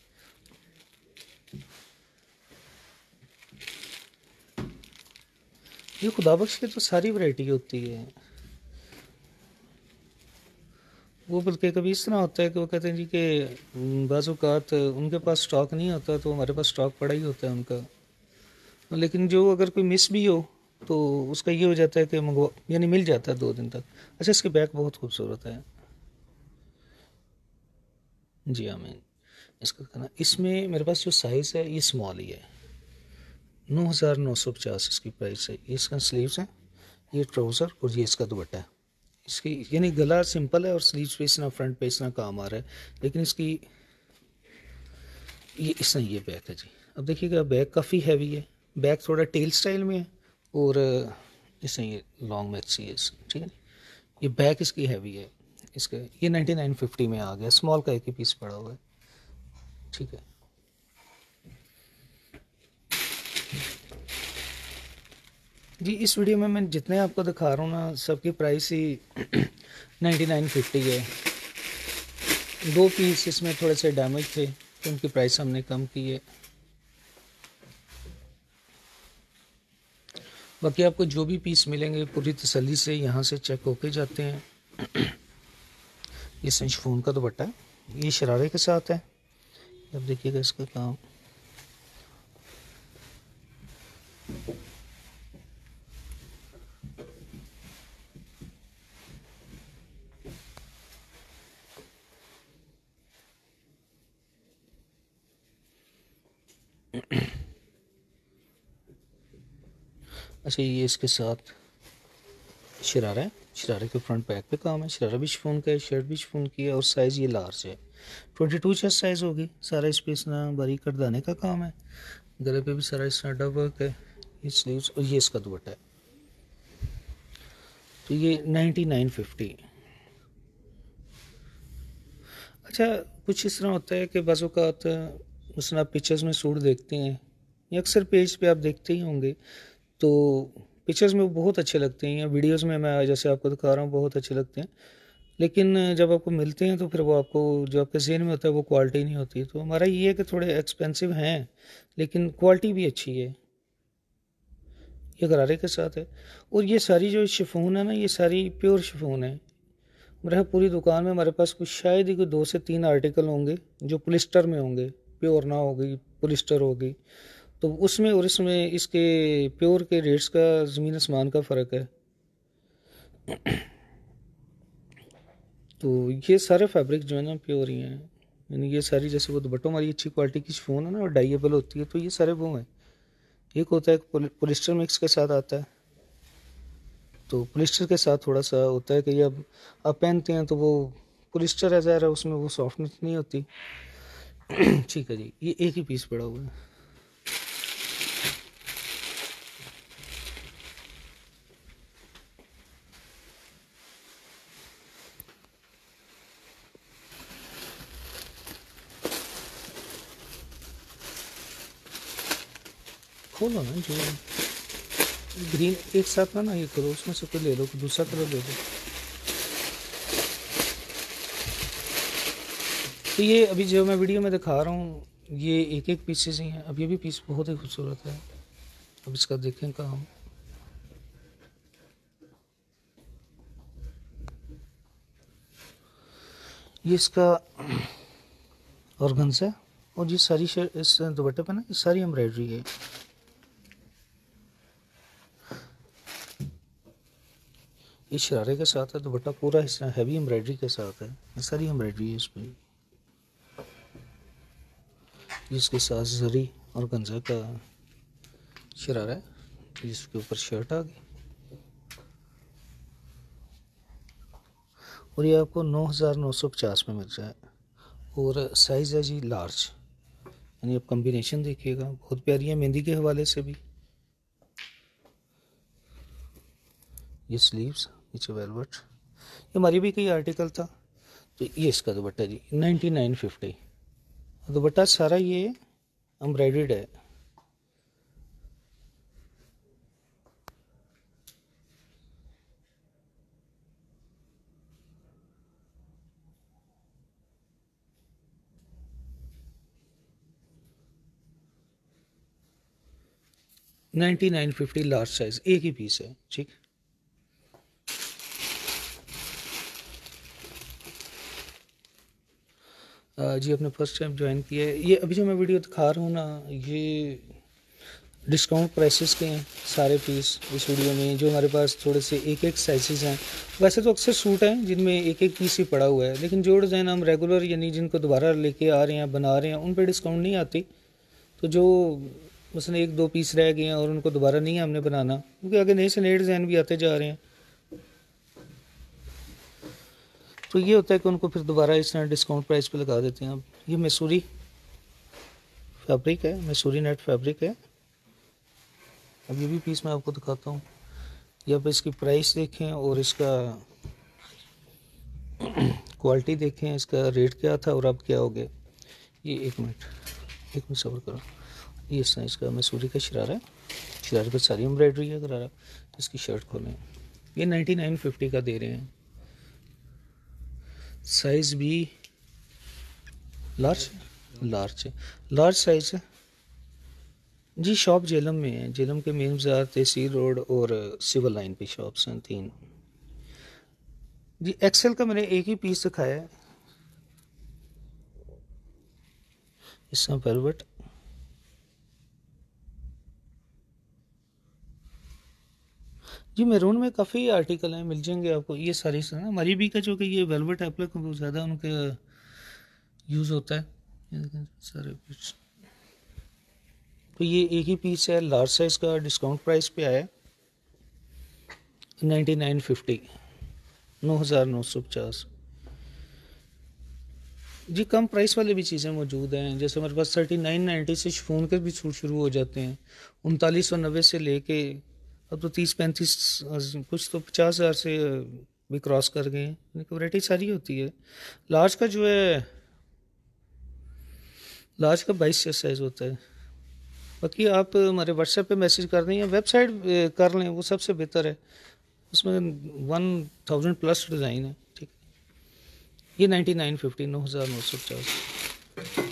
ये खुदाबख्श की तो सारी वैरायटी होती है। वो बल्कि कभी इस तरह होता है कि वो कहते हैं जी कि बाज़ औक़ात उनके पास स्टॉक नहीं होता, तो हमारे पास स्टॉक पड़ा ही होता है उनका। लेकिन जो अगर कोई मिस भी हो तो उसका ये हो जाता है कि मंगवा यानी मिल जाता है दो दिन तक। अच्छा, इसकी बैग बहुत खूबसूरत है जी। आमीन। इसका कहना इसमें मेरे पास जो साइज़ है ये स्मॉल ही है। नौ हज़ार नौ सौ पचास इसकी प्राइस है। ये इसका स्लीव्स है, ये ट्राउज़र और ये इसका दुपट्टा है। इसकी यानी गला सिंपल है और स्लीव्स पे इतना फ्रंट पे इतना काम आ रहा है, लेकिन इसकी ये इस तरह ये बैग है जी। अब देखिएगा बैग काफ़ी हैवी है, बैग थोड़ा टेल स्टाइल में है और इससे ये लॉन्ग मैक्सी है। ठीक है, ये बैग इसकी हैवी है। इसका ये नाइन्टी नाइन फिफ्टी में आ गया, स्मॉल का एक ही पीस पड़ा हुआ है। ठीक है, जी इस वीडियो में मैं जितने आपको दिखा रहा हूँ ना सबकी प्राइस ही नाइन्टी नाइन फिफ्टी है। दो पीस इसमें थोड़े से डैमेज थे तो उनकी प्राइस हमने कम की है। बाकी आपको जो भी पीस मिलेंगे पूरी तसल्ली से यहाँ से चेक होके जाते हैं। ये शिफॉन का दुपट्टा है, ये शरारे के साथ है। अब देखिएगा इसका काम अच्छा, ये इसके साथ शरारा है। शरारे के फ्रंट बैक पे काम है। शरारा भी शिफॉन का है, शर्ट भी शिफॉन की है और साइज़ ये लार्ज है। ट्वेंटी टू चेस्ट साइज़ होगी। सारा इस पे इतना बारीक करदाने का काम है। गले पे भी सारा इस तरह डब वर्क है। ये स्लीव्स और ये इसका दुपट्टा है। तो ये नाइन्टी नाइन फिफ्टी। अच्छा, कुछ इस तरह होता है कि बाज़ औक़ात उसने आप पिक्चर्स में सूट देखते हैं या अक्सर पेज पे आप देखते ही होंगे, तो पिक्चर्स में वो बहुत अच्छे लगते हैं या वीडियोस में मैं जैसे आपको दिखा रहा हूँ बहुत अच्छे लगते हैं, लेकिन जब आपको मिलते हैं तो फिर वो आपको जो आपके ज़हन में होता है वो क्वालिटी नहीं होती। तो हमारा ये है कि थोड़े एक्सपेंसिव हैं लेकिन क्वालिटी भी अच्छी है। ये गरारे के साथ है और ये सारी जो शिफॉन है ना ये सारी प्योर शिफॉन है। मेरे पूरी दुकान में हमारे पास कुछ शायद ही कोई दो से तीन आर्टिकल होंगे जो पोलिस्टर में होंगे, प्योर ना होगी पोलिस्टर होगी। तो उसमें और इसमें इसके प्योर के रेट्स का ज़मीन आसमान का फ़र्क है। तो ये सारे फैब्रिक जो है ना प्योर ही हैं, यानी ये सारी जैसे वो दुपट्टों हमारी अच्छी क्वालिटी की शिफॉन है ना और डाइएबल होती है, तो ये सारे वो हैं। एक होता है पोलिस्टर मिक्स के साथ आता है, तो पोलिस्टर के साथ थोड़ा सा होता है कि ये अब आप पहनते हैं तो वो पोलिस्टर है ज़ाहिर है उसमें वो सॉफ्टनेस नहीं होती। ठीक है जी, ये एक ही पीस पड़ा हुआ है। खोलो ना जो ग्रीन एक साथ ना ना ये करो, उसमें से कोई ले लो, दूसरा कलर ले लो। तो ये अभी जो मैं वीडियो में दिखा रहा हूँ ये एक एक पीसेस ही हैं। अब ये भी पीस बहुत ही खूबसूरत है। अब इसका देखें काम, ये इसका ऑर्गन्स है और ये सारी इस दुपट्टे पे ना ये सारी एम्ब्रॉयडरी है। ये शरारे के साथ है, दुपट्टा पूरा इस तरह हैवी एम्ब्रॉयडरी के साथ है, ये सारी एम्ब्रॉयडरी है इस पर। इसके साथ जरी और गंजा का शरारा है, जिसके ऊपर शर्ट आ गई। और ये आपको नौ हज़ार नौ सौ पचास में मिल जाए। और साइज़ है जी लार्ज, यानी आप कम्बिनेशन देखिएगा, बहुत प्यारी है मेहंदी के हवाले से भी। ये स्लीव्स, नीचे वेलवेट, ये हमारी भी कई आर्टिकल था। तो ये इसका दुपट्टा जी नाइन्टी नाइन फिफ्टी। दुपट्टा सारा ये एम्ब्रॉयडर्ड है। Ninety nine fifty large size, एक ही पीस है, ठीक। जी आपने फर्स्ट टाइम ज्वाइन किया है, ये अभी जो मैं वीडियो दिखा रहा हूँ ना, ये डिस्काउंट प्राइसेस के हैं सारे पीस इस वीडियो में। जो हमारे पास थोड़े से एक एक साइजेस हैं, वैसे तो अक्सर सूट हैं जिनमें एक एक पीस ही पड़ा हुआ है, लेकिन जो डिज़ाइन हम रेगुलर यानी जिनको दोबारा लेके आ रहे हैं, बना रहे हैं, उन पर डिस्काउंट नहीं आती। तो जो मसलन एक दो पीस रह गए हैं और उनको दोबारा नहीं हमने बनाना, क्योंकि आगे नए से नए डिज़ाइन भी आते जा रहे हैं, तो ये होता है कि उनको फिर दोबारा इस तरह डिस्काउंट प्राइस पे लगा देते हैं। अब ये मैसूरी फैब्रिक है, मैसूरी नेट फैब्रिक है। अब ये भी पीस मैं आपको दिखाता हूँ। ये आप इसकी प्राइस देखें और इसका क्वालिटी देखें, इसका रेट क्या था और अब क्या हो गया। ये एक मिनट एक मिनट सब्र करो। ये इस तरह इसका मैसूरी का शरारा है, शरारे पर सारी एम्ब्रॉयडरी है गरारा। इसकी शर्ट खोलें, ये नाइन्टी नाइन फिफ्टी का दे रहे हैं। साइज़ भी लार्ज लार्ज है, लार्ज साइज़ है जी। शॉप जेलम में है, जेलम के मेन बाज़ार, तहसील रोड और सिविल लाइन पे शॉप्स हैं तीन जी। एक्सेल का मैंने एक ही पीस दिखाया है। इसका वेलवेट, जी मैरून में काफ़ी आर्टिकल हैं, मिल जाएंगे आपको। ये सारी ना हमारी भी का जो कि ये वेलवेट एप्लिक बहुत ज़्यादा उनका यूज़ होता है, ये सारे पीस। तो ये एक ही पीस है, लार्ज साइज़ का, डिस्काउंट प्राइस पे आया नाइन्टी नाइन फिफ्टी, नौ हज़ार नौ सौ पचास जी। कम प्राइस वाले भी चीज़ें मौजूद हैं, जैसे हमारे पास थर्टी नाइन नाइन्टी से शिफॉन के भी सूट शुरू हो जाते हैं, उनतालीस सौ नब्बे से लेके अब तो तीस पैंतीस, कुछ तो पचास हज़ार से भी क्रॉस कर गए हैं। वैरायटी सारी होती है। लार्ज का जो है, लार्ज का बाईस से साइज़ होता है। बाकी आप हमारे व्हाट्सएप पे मैसेज कर दें या वेबसाइट कर लें, वो सबसे बेहतर है, उसमें वन थाउजेंड प्लस डिज़ाइन है, ठीक। ये नाइन्टी नाइन फिफ्टी, नौ हज़ार नौ सौ पचास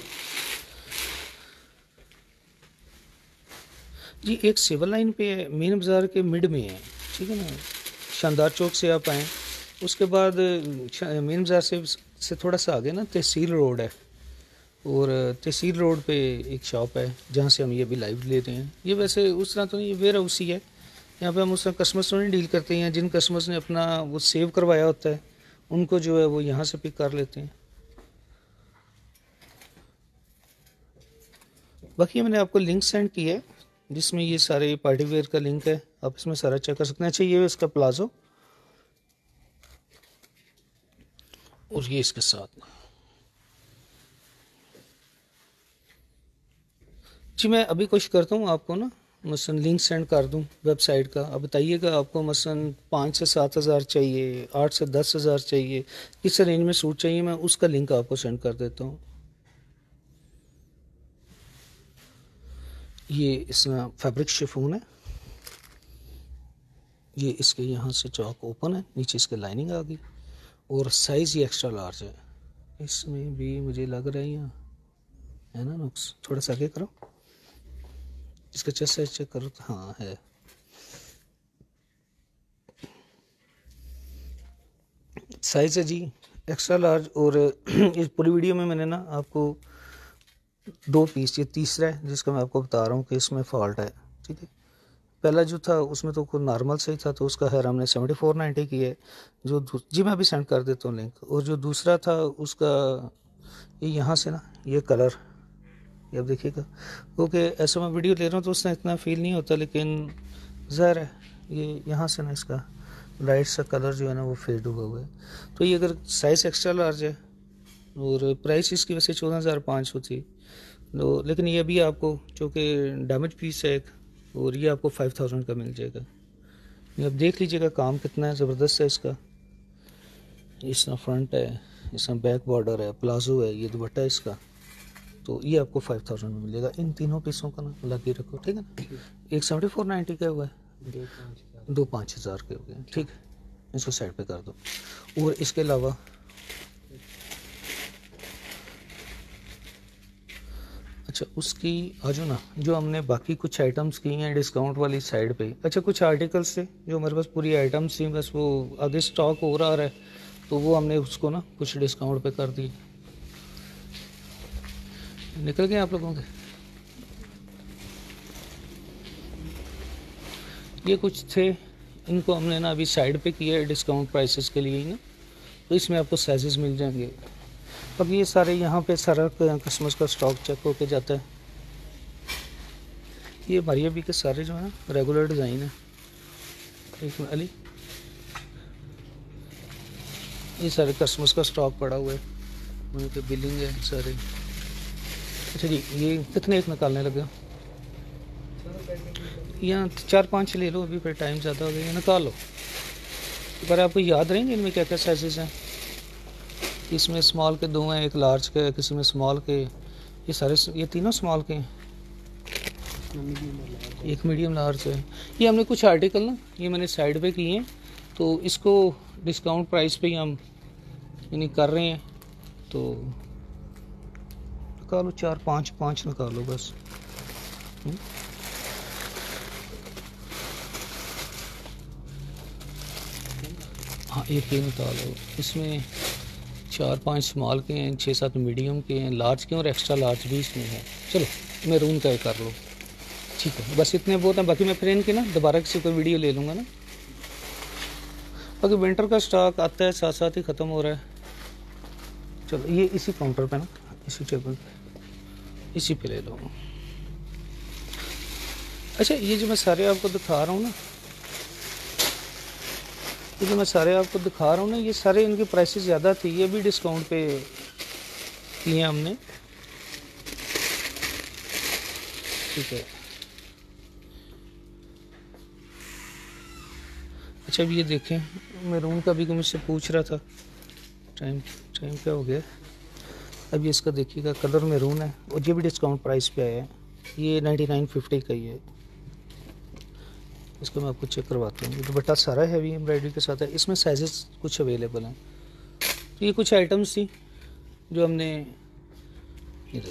जी। एक सिविल लाइन पे है, मेन बाज़ार के मिड में है, ठीक है ना। शानदार चौक से आप आएँ, उसके बाद मेन बाज़ार से से थोड़ा सा आगे ना तहसील रोड है, और तहसील रोड पे एक शॉप है जहाँ से हम ये भी लाइव ले रहे हैं। ये वैसे उस तरह तो नहीं, ये वेयर हाउस ही है, यहाँ पे हम उस तरह कस्टमर्स तो नहीं डील करते हैं। जिन कस्टमर्स ने अपना वो सेव करवाया होता है, उनको जो है वो यहाँ से पिक कर लेते हैं। बाकी मैंने आपको लिंक सेंड किया है, जिसमें ये सारे पार्टी वेयर का लिंक है, आप इसमें सारा चेक कर सकते हैं। अच्छा, ये इसका प्लाजो और ये इसके साथ जी। मैं अभी कोशिश करता हूँ आपको ना मसलन लिंक सेंड कर दूँ वेबसाइट का। अब बताइएगा आपको मसलन पाँच से सात हज़ार चाहिए, आठ से दस हज़ार चाहिए, किस रेंज में सूट चाहिए, मैं उसका लिंक आपको सेंड कर देता हूँ। ये इसमें फैब्रिक शिफॉन है, ये इसके यहाँ से चौक ओपन है, नीचे इसके लाइनिंग आ गई, और साइज़ ये एक्स्ट्रा लार्ज है। इसमें भी मुझे लग रहा है यहाँ है ना नुक्स, थोड़ा सा आगे करो, इसका चेस्ट साइज चेक करो तो हाँ है। साइज है जी एक्स्ट्रा लार्ज। और इस पूरी वीडियो में मैंने ना आपको दो पीस, ये तीसरा है जिसका मैं आपको बता रहा हूँ कि इसमें फॉल्ट है, ठीक है। पहला जो था उसमें तो कोई नॉर्मल सही था, तो उसका खैर हमने सेवेंटी फोर नाइन्टी की है। जो जी मैं अभी सेंड कर देता हूँ लिंक। और जो दूसरा था उसका ये यहाँ से ना ये कलर, ये अब देखिएगा, ओके ऐसा मैं वीडियो ले रहा हूँ तो उससे इतना फील नहीं होता, लेकिन ज़ाहिर है ये यहाँ से ना इसका लाइट सा कलर जो है ना वो फेड हुआ हुआ है। तो ये अगर साइज़ एक्स्ट्रा लार्ज है और प्राइस इसकी वैसे चौदह हज़ार पाँच सौ थी, तो लेकिन ये भी आपको जो कि डैमेज पीस है एक, और ये आपको फाइव थाउजेंड का मिल जाएगा। ये अब देख लीजिएगा काम कितना है ज़बरदस्त है इसका। इसका फ्रंट है, इसका बैक बॉर्डर है, प्लाजो है, ये दुपट्टा है इसका। तो ये आपको फाइव थाउजेंड में मिलेगा इन तीनों पीसों का ना, लगा रखो ठीक है ना। एक सेवेंटी फोर नाइन्टी का हुआ है, दो पाँच हज़ार के हो गए, ठीक है। इसको साइड पे कर दो। और इसके अलावा अच्छा उसकी आजो ना, जो हमने बाकी कुछ आइटम्स की हैं डिस्काउंट वाली साइड पे, अच्छा कुछ आर्टिकल्स थे जो हमारे पास पूरी आइटम्स थी, बस वो आगे स्टॉक हो रहा है तो वो हमने उसको ना कुछ डिस्काउंट पे कर दी। निकल गए आप लोगों के ये कुछ थे, इनको हमने ना अभी साइड पे किया है डिस्काउंट प्राइसेस के लिए ही ना। तो इसमें आपको साइजेस मिल जाएंगे। अब ये सारे यहाँ पे सारा कस्टमर्स का स्टॉक चेक होके जाता है। ये मारिया बी के सारे जो है ना रेगुलर डिज़ाइन है। एक अली ये सारे कस्टमर्स का स्टॉक पड़ा हुआ है, उनके बिलिंग है सारे। अच्छा जी ये कितने एक निकालने लगे? यहाँ चार पाँच ले लो, अभी फिर टाइम ज़्यादा हो गया, निकाल लो। पर आपको याद रहेंगे इनमें क्या क्या साइजेस हैं? इसमें स्मॉल के दो हैं, एक लार्ज के है, किसी में स्मॉल के, ये सारे ये तीनों स्मॉल के हैं, एक मीडियम लार्ज है। ये हमने कुछ आर्टिकल ना ये मैंने साइड पे किए हैं, तो इसको डिस्काउंट प्राइस पे ही हम यानी कर रहे हैं। तो निकालो चार पाँच पाँच निकालो बस। हुँ? हाँ एक ये निकालो, इसमें चार पांच स्मॉल के हैं, छः सात मीडियम के हैं, लार्ज के हैं और एक्स्ट्रा लार्ज भी इसमें है। चलो मैरून का ही कर लो, ठीक है बस इतने बहुत हैं। बाकी मैं फिर इनकी ना दोबारा किसी को वीडियो ले लूँगा ना। बाकी विंटर का स्टॉक आता है साथ साथ ही ख़त्म हो रहा है। चलो ये इसी काउंटर पे ना, इसी टेबल पे इसी पे ले लो। अच्छा ये जो मैं सारे आपको दिखा रहा हूँ ना, ये जो मैं सारे आपको दिखा रहा हूँ ना, ये सारे इनकी प्राइसेस ज़्यादा थी, ये भी डिस्काउंट पे किए हमने, ठीक है। अच्छा अब ये देखें, मैरून का भी कोई मुझसे पूछ रहा था, टाइम टाइम क्या हो गया। अब ये इसका देखिएगा कलर मैरून है और ये भी डिस्काउंट प्राइस पे आया है, ये नाइन्टी नाइन फिफ्टी का ही है। इसको मैं आपको चेक करवाता हूँ। दुपट्टा सारा हैवी एम्ब्रॉयडरी के साथ है, इसमें साइजेस कुछ अवेलेबल हैं। तो ये कुछ आइटम्स थी जो हमने ये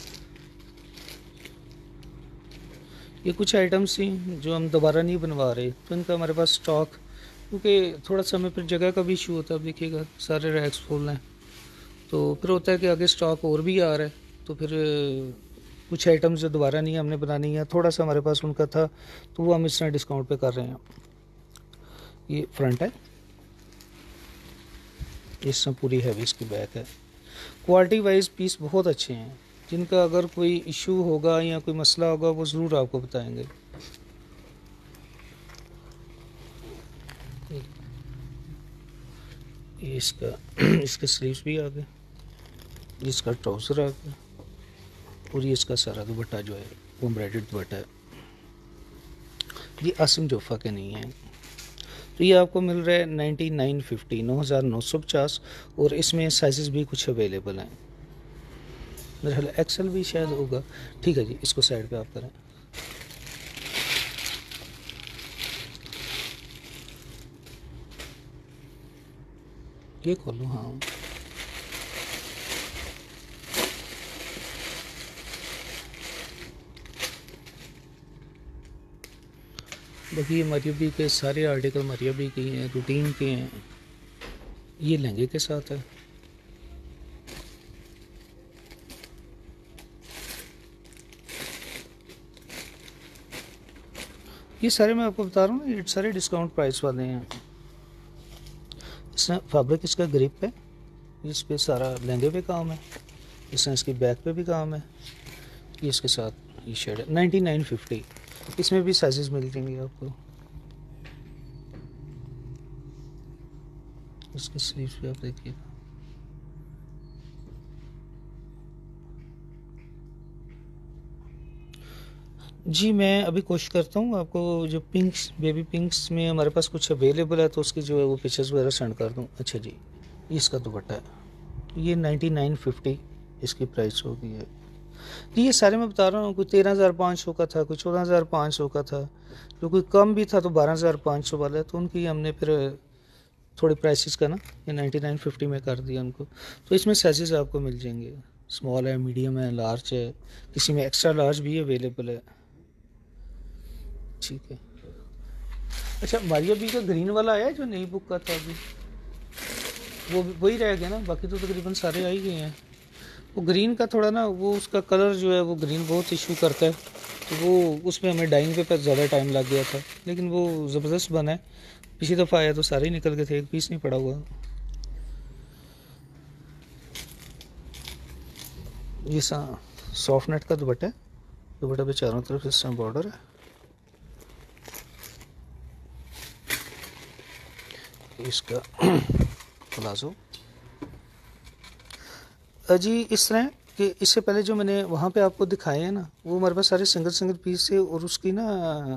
ये कुछ आइटम्स थी जो हम दोबारा नहीं बनवा रहे, तो इनका हमारे पास स्टॉक, क्योंकि थोड़ा सा हमें फिर जगह का भी इशू होता है। अब देखिएगा सारे रैक्स फुल हैं, तो फिर होता है कि आगे स्टॉक और भी आ रहा है, तो फिर कुछ आइटम्स जो दोबारा नहीं हमने बनानी है, थोड़ा सा हमारे पास उनका था तो वो हम इस तरह डिस्काउंट पे कर रहे हैं। ये फ्रंट है, इसमें पूरी हैवी इसकी बैक है। क्वालिटी वाइज पीस बहुत अच्छे हैं, जिनका अगर कोई इशू होगा या कोई मसला होगा वो ज़रूर आपको बताएंगे। ये इसका इसके स्लीव्स भी आ गए, इसका ट्राउज़र आ गया, और ये इसका सारा दुपट्टा जो है वो एम्ब्रॉयडर्ड दुपट्टा है। ये आसिम जोफ़ा के नहीं है। तो ये आपको मिल रहा है नाइन्टी नाइन फिफ्टी, नौ हज़ार नौ सौ पचास, और इसमें साइजेस भी कुछ अवेलेबल हैं। मेरे ख्याल एक्सेल भी शायद होगा। ठीक है जी, इसको साइड पे आप करें। ये खोलो, हाँ बाकी ये मरियबी के सारे आर्टिकल मरियबी के हैं, रूटीन के हैं। ये लहंगे के साथ है। ये सारे मैं आपको बता रहा हूँ, ये सारे डिस्काउंट प्राइस वाले हैं। इसमें फैब्रिक इसका ग्रिप है, इस पे सारा लहंगे पे काम है, इसमें इसकी बैक पे भी काम है। ये इसके साथ ये शेड है नाइन्टी नाइन फिफ्टी। इसमें भी साइजेस मिल जाएंगे आपको। इसकी स्लीव्स पे आप देखिए, जी मैं अभी कोशिश करता हूँ आपको जो पिंक्स, बेबी पिंक्स में हमारे पास कुछ अवेलेबल है तो उसकी जो है वो पिक्चर्स वगैरह सेंड कर दूँ। अच्छा जी, ये इसका दुपट्टा है, ये नाइन्टी नाइन फिफ्टी इसकी प्राइस होगी है जी। ये सारे मैं बता रहा हूँ, कोई तेरह हज़ार पाँच सौ का था, कोई चौदह हज़ार पाँच सौ का था, जो कोई कम भी था तो बारह हज़ार पाँच सौ वाला है, तो उनकी हमने फिर थोड़ी प्राइसेस का ना ये नाइन्टी नाइन फिफ्टी में कर दिया उनको। तो इसमें साइजेस आपको मिल जाएंगे, स्मॉल है, मीडियम है, लार्ज है, किसी में एक्स्ट्रा लार्ज भी अवेलेबल है। ठीक है। अच्छा, मारिया बी का ग्रीन वाला आया जो नई बुक का था अभी, वो वही रह गया ना, बाकी तो तकरीबन सारे आ ही गए हैं। वो ग्रीन का थोड़ा ना, वो उसका कलर जो है वो ग्रीन बहुत इशू करता है, तो वो उसमें हमें डाइंग पे पर ज़्यादा टाइम लग गया था, लेकिन वो ज़बरदस्त बना है। पिछली दफ़ा आया तो सारे ही निकल गए थे, एक पीस नहीं पड़ा हुआ। ये सा सॉफ्ट नेट का दुपट्टा है, दुपट्टा पे चारों तरफ इस तरह बॉर्डर है। इसका प्लाजो जी इस तरह कि इससे पहले जो मैंने वहाँ पे आपको दिखाए हैं ना, वो हमारे पास सारे सिंगल सिंगल पीस थे, और उसकी ना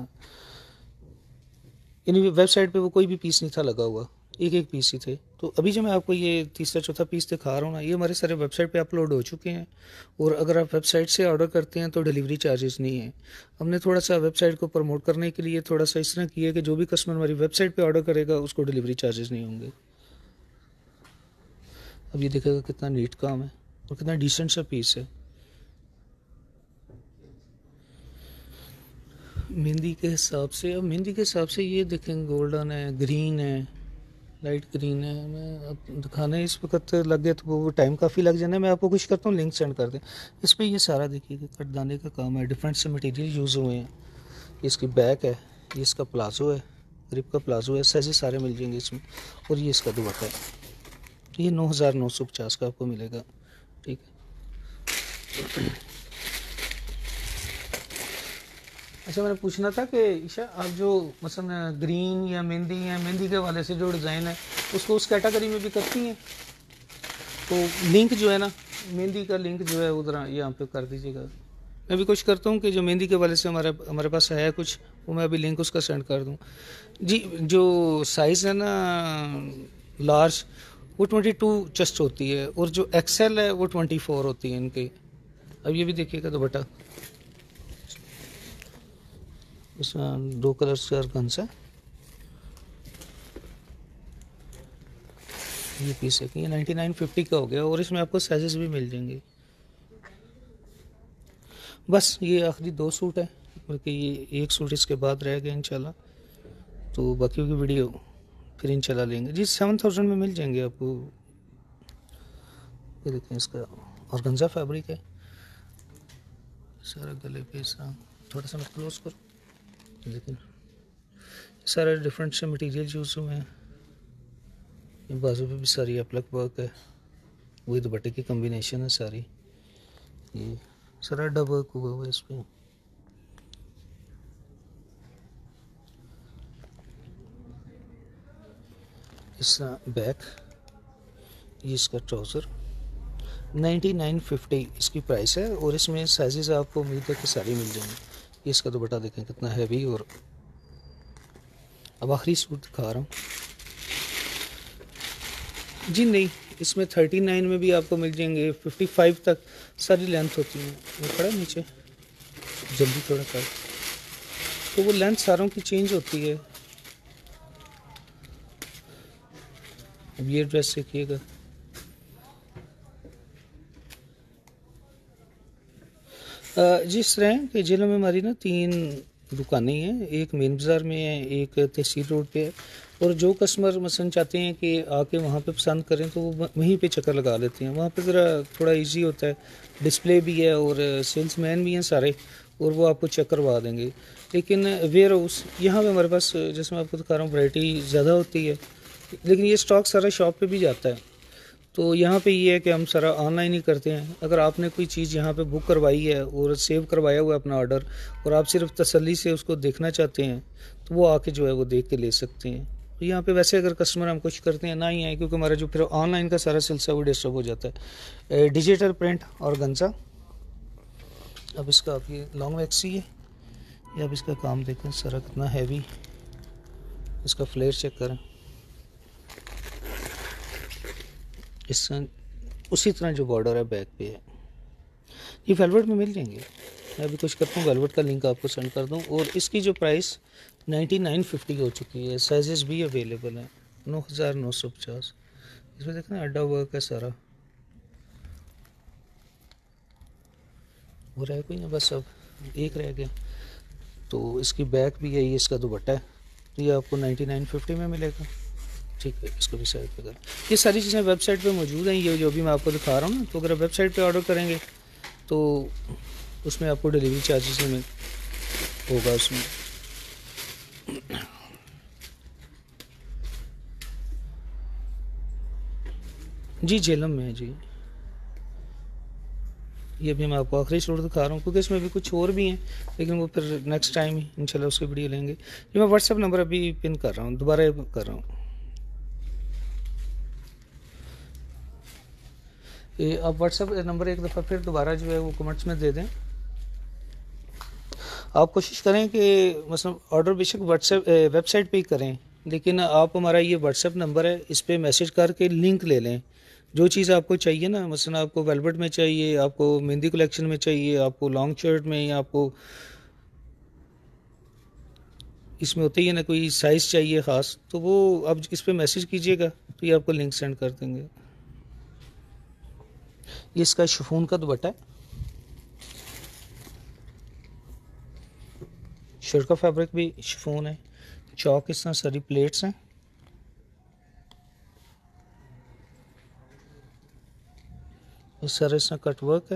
यानी वेबसाइट पे वो कोई भी पीस नहीं था लगा हुआ, एक एक पीस ही थे। तो अभी जो मैं आपको ये तीसरा चौथा पीस दिखा रहा हूँ ना, ये हमारे सारे वेबसाइट पे अपलोड हो चुके हैं, और अगर आप वेबसाइट से ऑर्डर करते हैं तो डिलीवरी चार्जेस नहीं है। हमने थोड़ा सा वेबसाइट को प्रमोट करने के लिए थोड़ा सा इस तरह किया है कि जो भी कस्टमर हमारी वेबसाइट पर ऑर्डर करेगा उसको डिलीवरी चार्जेस नहीं होंगे। अब ये देखेगा कितना नीट काम है और कितना डिसेंट सा पीस है। मेहंदी के हिसाब से, अब मेहंदी के हिसाब से ये देखें, गोल्डन है, ग्रीन है, लाइट ग्रीन है। मैं अब दिखाने इस वक्त लग गया तो वो टाइम काफ़ी लग जाना है। मैं आपको कुछ करता हूँ, लिंक सेंड कर दें। इस पर ये सारा देखिए कटदाने का काम है, डिफरेंट से मटेरियल यूज़ हुए हैं। इसकी बैक है, ये इसका प्लाजो है, ग्रिप का प्लाजो है, साइजेस सारे मिल जाएंगे इसमें। और ये इसका दुपट्टा है, ये नौ हज़ार नौ सौ पचास का आपको मिलेगा। ठीक है। अच्छा, मैंने पूछना था कि ईशा, आप जो मसलन ग्रीन या मेहंदी या मेहंदी के वाले से जो डिज़ाइन है उसको उस कैटेगरी में भी करती हैं, तो लिंक जो है ना, मेहंदी का लिंक जो है उधर यहाँ पे कर दीजिएगा। मैं भी कोशिश करता हूँ कि जो मेहंदी के वाले से हमारे हमारे पास है कुछ, वो मैं अभी लिंक उसका सेंड कर दूँ जी। जो साइज़ है ना लार्ज, वो ट्वेंटी टू चेस्ट होती है, और जो एक्सेल है वो ट्वेंटी फोर होती है इनकी। अब ये भी देखिएगा दुपट्टा, इसमें दो कलर्स का अर्गन्स है। ये पीस है कि ये नाइन्टी नाइन फिफ्टी का हो गया, और इसमें आपको साइजेस भी मिल जाएंगे। बस ये आखिरी दो सूट है, बल्कि ये एक सूट इसके बाद रह गया इंशाल्लाह, तो बाकी की वीडियो फिर इंशाल्लाह लेंगे जी। सेवन थाउजेंड में मिल जाएंगे आपको। ये देखें, इसका ऑर्गेन्जा फैब्रिक है सारा, गले पे सारा। थोड़ा सा मैं क्लोज करूँ, लेकिन सारे डिफरेंट से मटेरियल यूज़ हुए हैं। बाजू पे भी सारी अपलक वर्क है, वही दुपट्टे की कम्बिनेशन है सारी। ये सारा डब वर्क हुआ हुआ है इस पर। इसका बैक, ये इसका ट्राउज़र, नाइन्टी नाइन फिफ्टी इसकी प्राइस है, और इसमें साइजेस आपको उम्मीद है कि सारी मिल जाएंगी। ये इसका दुपट्टा देखें कितना हैवी। और अब आखिरी सूट दिखा रहा हूँ जी। नहीं, इसमें थर्टी नाइन में भी आपको मिल जाएंगे, फिफ्टी फाइव तक सारी लेंथ होती है। वो खड़ा नीचे, जल्दी थोड़ा कर, तो वो लेंथ सारों की चेंज होती है। अब ये ड्रेस देखिएगा, जिस तरह के जिलों में हमारी ना तीन दुकानें हैं, एक मेन बाज़ार में है, एक तहसील रोड पे है, और जो कस्टमर मसलन चाहते हैं कि आके वहाँ पे पसंद करें तो वो वहीं पे चक्कर लगा लेते हैं। वहाँ पे ज़रा थोड़ा इजी होता है, डिस्प्ले भी है और सेल्समैन भी हैं सारे, और वो आपको चेक करवा देंगे। लेकिन वेयर हाउस यहाँ पे हमारे पास, जैसे मैं आपको दिखा रहा हूँ, वैरायटी ज़्यादा होती है, लेकिन ये स्टॉक सारा शॉप पे भी जाता है। तो यहाँ पे ये है कि हम सारा ऑनलाइन ही करते हैं। अगर आपने कोई चीज़ यहाँ पे बुक करवाई है और सेव करवाया हुआ है अपना ऑर्डर, और आप सिर्फ तसल्ली से उसको देखना चाहते हैं, तो वो आके जो है वो देख के ले सकते हैं। तो यहाँ पे वैसे अगर कस्टमर हम कुछ करते हैं ना ही आए, क्योंकि हमारा जो फिर ऑनलाइन का सारा सिलसिला वो डिस्टर्ब हो जाता है। डिजिटल प्रिंट और गंजा, अब इसका आप ये लॉन्ग वैक्सी है, या अब इसका काम देखें सारा कितना हैवी, इसका फ्लेयर चेक करें, इस उसी तरह जो बॉर्डर है बैक पे है। ये वेलवेट में मिल जाएंगे। मैं अभी कुछ करता हूँ, वेलवेट का लिंक आपको सेंड कर दूँ। और इसकी जो प्राइस नाइन्टी नाइन फिफ्टी हो चुकी है। साइजेस भी अवेलेबल हैं, नौ हज़ार नौ सौ पचास। इसमें देखना अड्डा वर्क है सारा, वो रह कोई ना, बस अब एक रह गया। तो इसकी बैक भी है, ये इसका दुपट्टा है, ये आपको नाइन्टी नाइन फिफ्टी में मिलेगा। ठीक है, इसको भी साइड पे कर। ये सारी चीज़ें वेबसाइट पे मौजूद हैं, ये जो भी मैं आपको दिखा रहा हूँ ना। तो अगर वेबसाइट पे ऑर्डर करेंगे तो उसमें आपको डिलीवरी चार्जेस में होगा उसमें। जी झेलम में है जी। ये भी मैं आपको आखिरी सूट दिखा रहा हूँ, क्योंकि इसमें भी कुछ और भी हैं, लेकिन वो फिर नेक्स्ट टाइम ही इंशाल्लाह उसकी वीडियो लेंगे। ये मैं व्हाट्सएप नंबर अभी पिन कर रहा हूँ, दोबारा कर रहा हूँ। ये आप व्हाट्सएप नंबर एक दफ़ा फिर दोबारा जो है वो कमेंट्स में दे दें। आप कोशिश करें कि मतलब ऑर्डर बेशक व्हाट्सएप वेबसाइट पे ही करें, लेकिन आप हमारा ये व्हाट्सएप नंबर है, इस पर मैसेज करके लिंक ले लें। जो चीज़ आपको चाहिए ना, मसलन आपको वेलवेट में चाहिए, आपको मेहंदी कलेक्शन में चाहिए, आपको लॉन्ग शर्ट में, या आपको इसमें होती है ना कोई साइज़ चाहिए ख़ास, तो वो आप इस पर मैसेज कीजिएगा तो ये आपको लिंक सेंड कर देंगे। ये इसका शिफॉन का दुपट्टा है, शर्ट का फैब्रिक भी शिफॉन है, चौक इस तरह सारी प्लेट्स हैं। इस सारा इसमें कट वर्क है।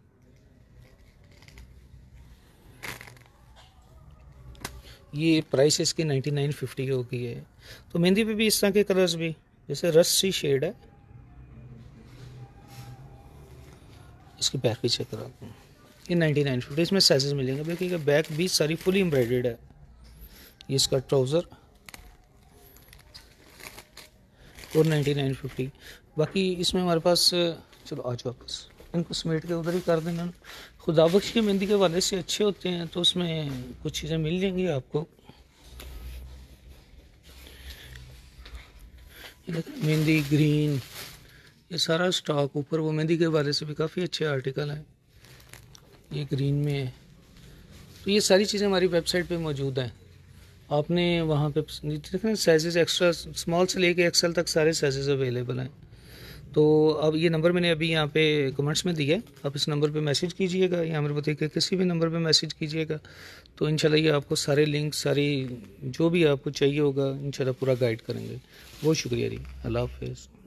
ये प्राइस इसकी नाइन्टी नाइन फिफ्टी हो गई है। तो मेहंदी पे भी इस तरह के कलर्स भी, जैसे रस सी शेड है, इसकी बैक भी चेक कराता हूँ। ये नाइन्टी नाइन फिफ्टी, इसमें साइजेस मिलेंगे। देखिएगा बैक भी सारी फुली एम्ब्रॉयडर्ड है। ये इसका ट्राउज़र और नाइन्टी नाइन फिफ्टी। बाकी इसमें हमारे पास, चलो आज वापस इनको समेट के उधर ही कर देना। खुदाबख्श की मेहंदी के वाले से अच्छे होते हैं, तो उसमें कुछ चीज़ें मिल जाएंगी आपको। मेहंदी ग्रीन, ये सारा स्टॉक ऊपर, वो मेहंदी के वाले से भी काफ़ी अच्छे आर्टिकल हैं। ये ग्रीन में है। तो ये सारी चीज़ें हमारी वेबसाइट पे मौजूद हैं। आपने वहाँ पे देखना साइजेस एक्स्ट्रा स्मॉल से लेके एक्सेल तक सारे साइजेस अवेलेबल हैं। तो अब ये नंबर मैंने अभी यहाँ पे कमेंट्स में दिया है, आप इस नंबर पे मैसेज कीजिएगा, या मेरे बताइए कि किसी भी नंबर पे मैसेज कीजिएगा, तो इंशाल्लाह ये आपको सारे लिंक, सारी जो भी आपको चाहिए होगा इंशाल्लाह पूरा गाइड करेंगे। बहुत शुक्रिया जी, अल्लाह हाफ़िज़।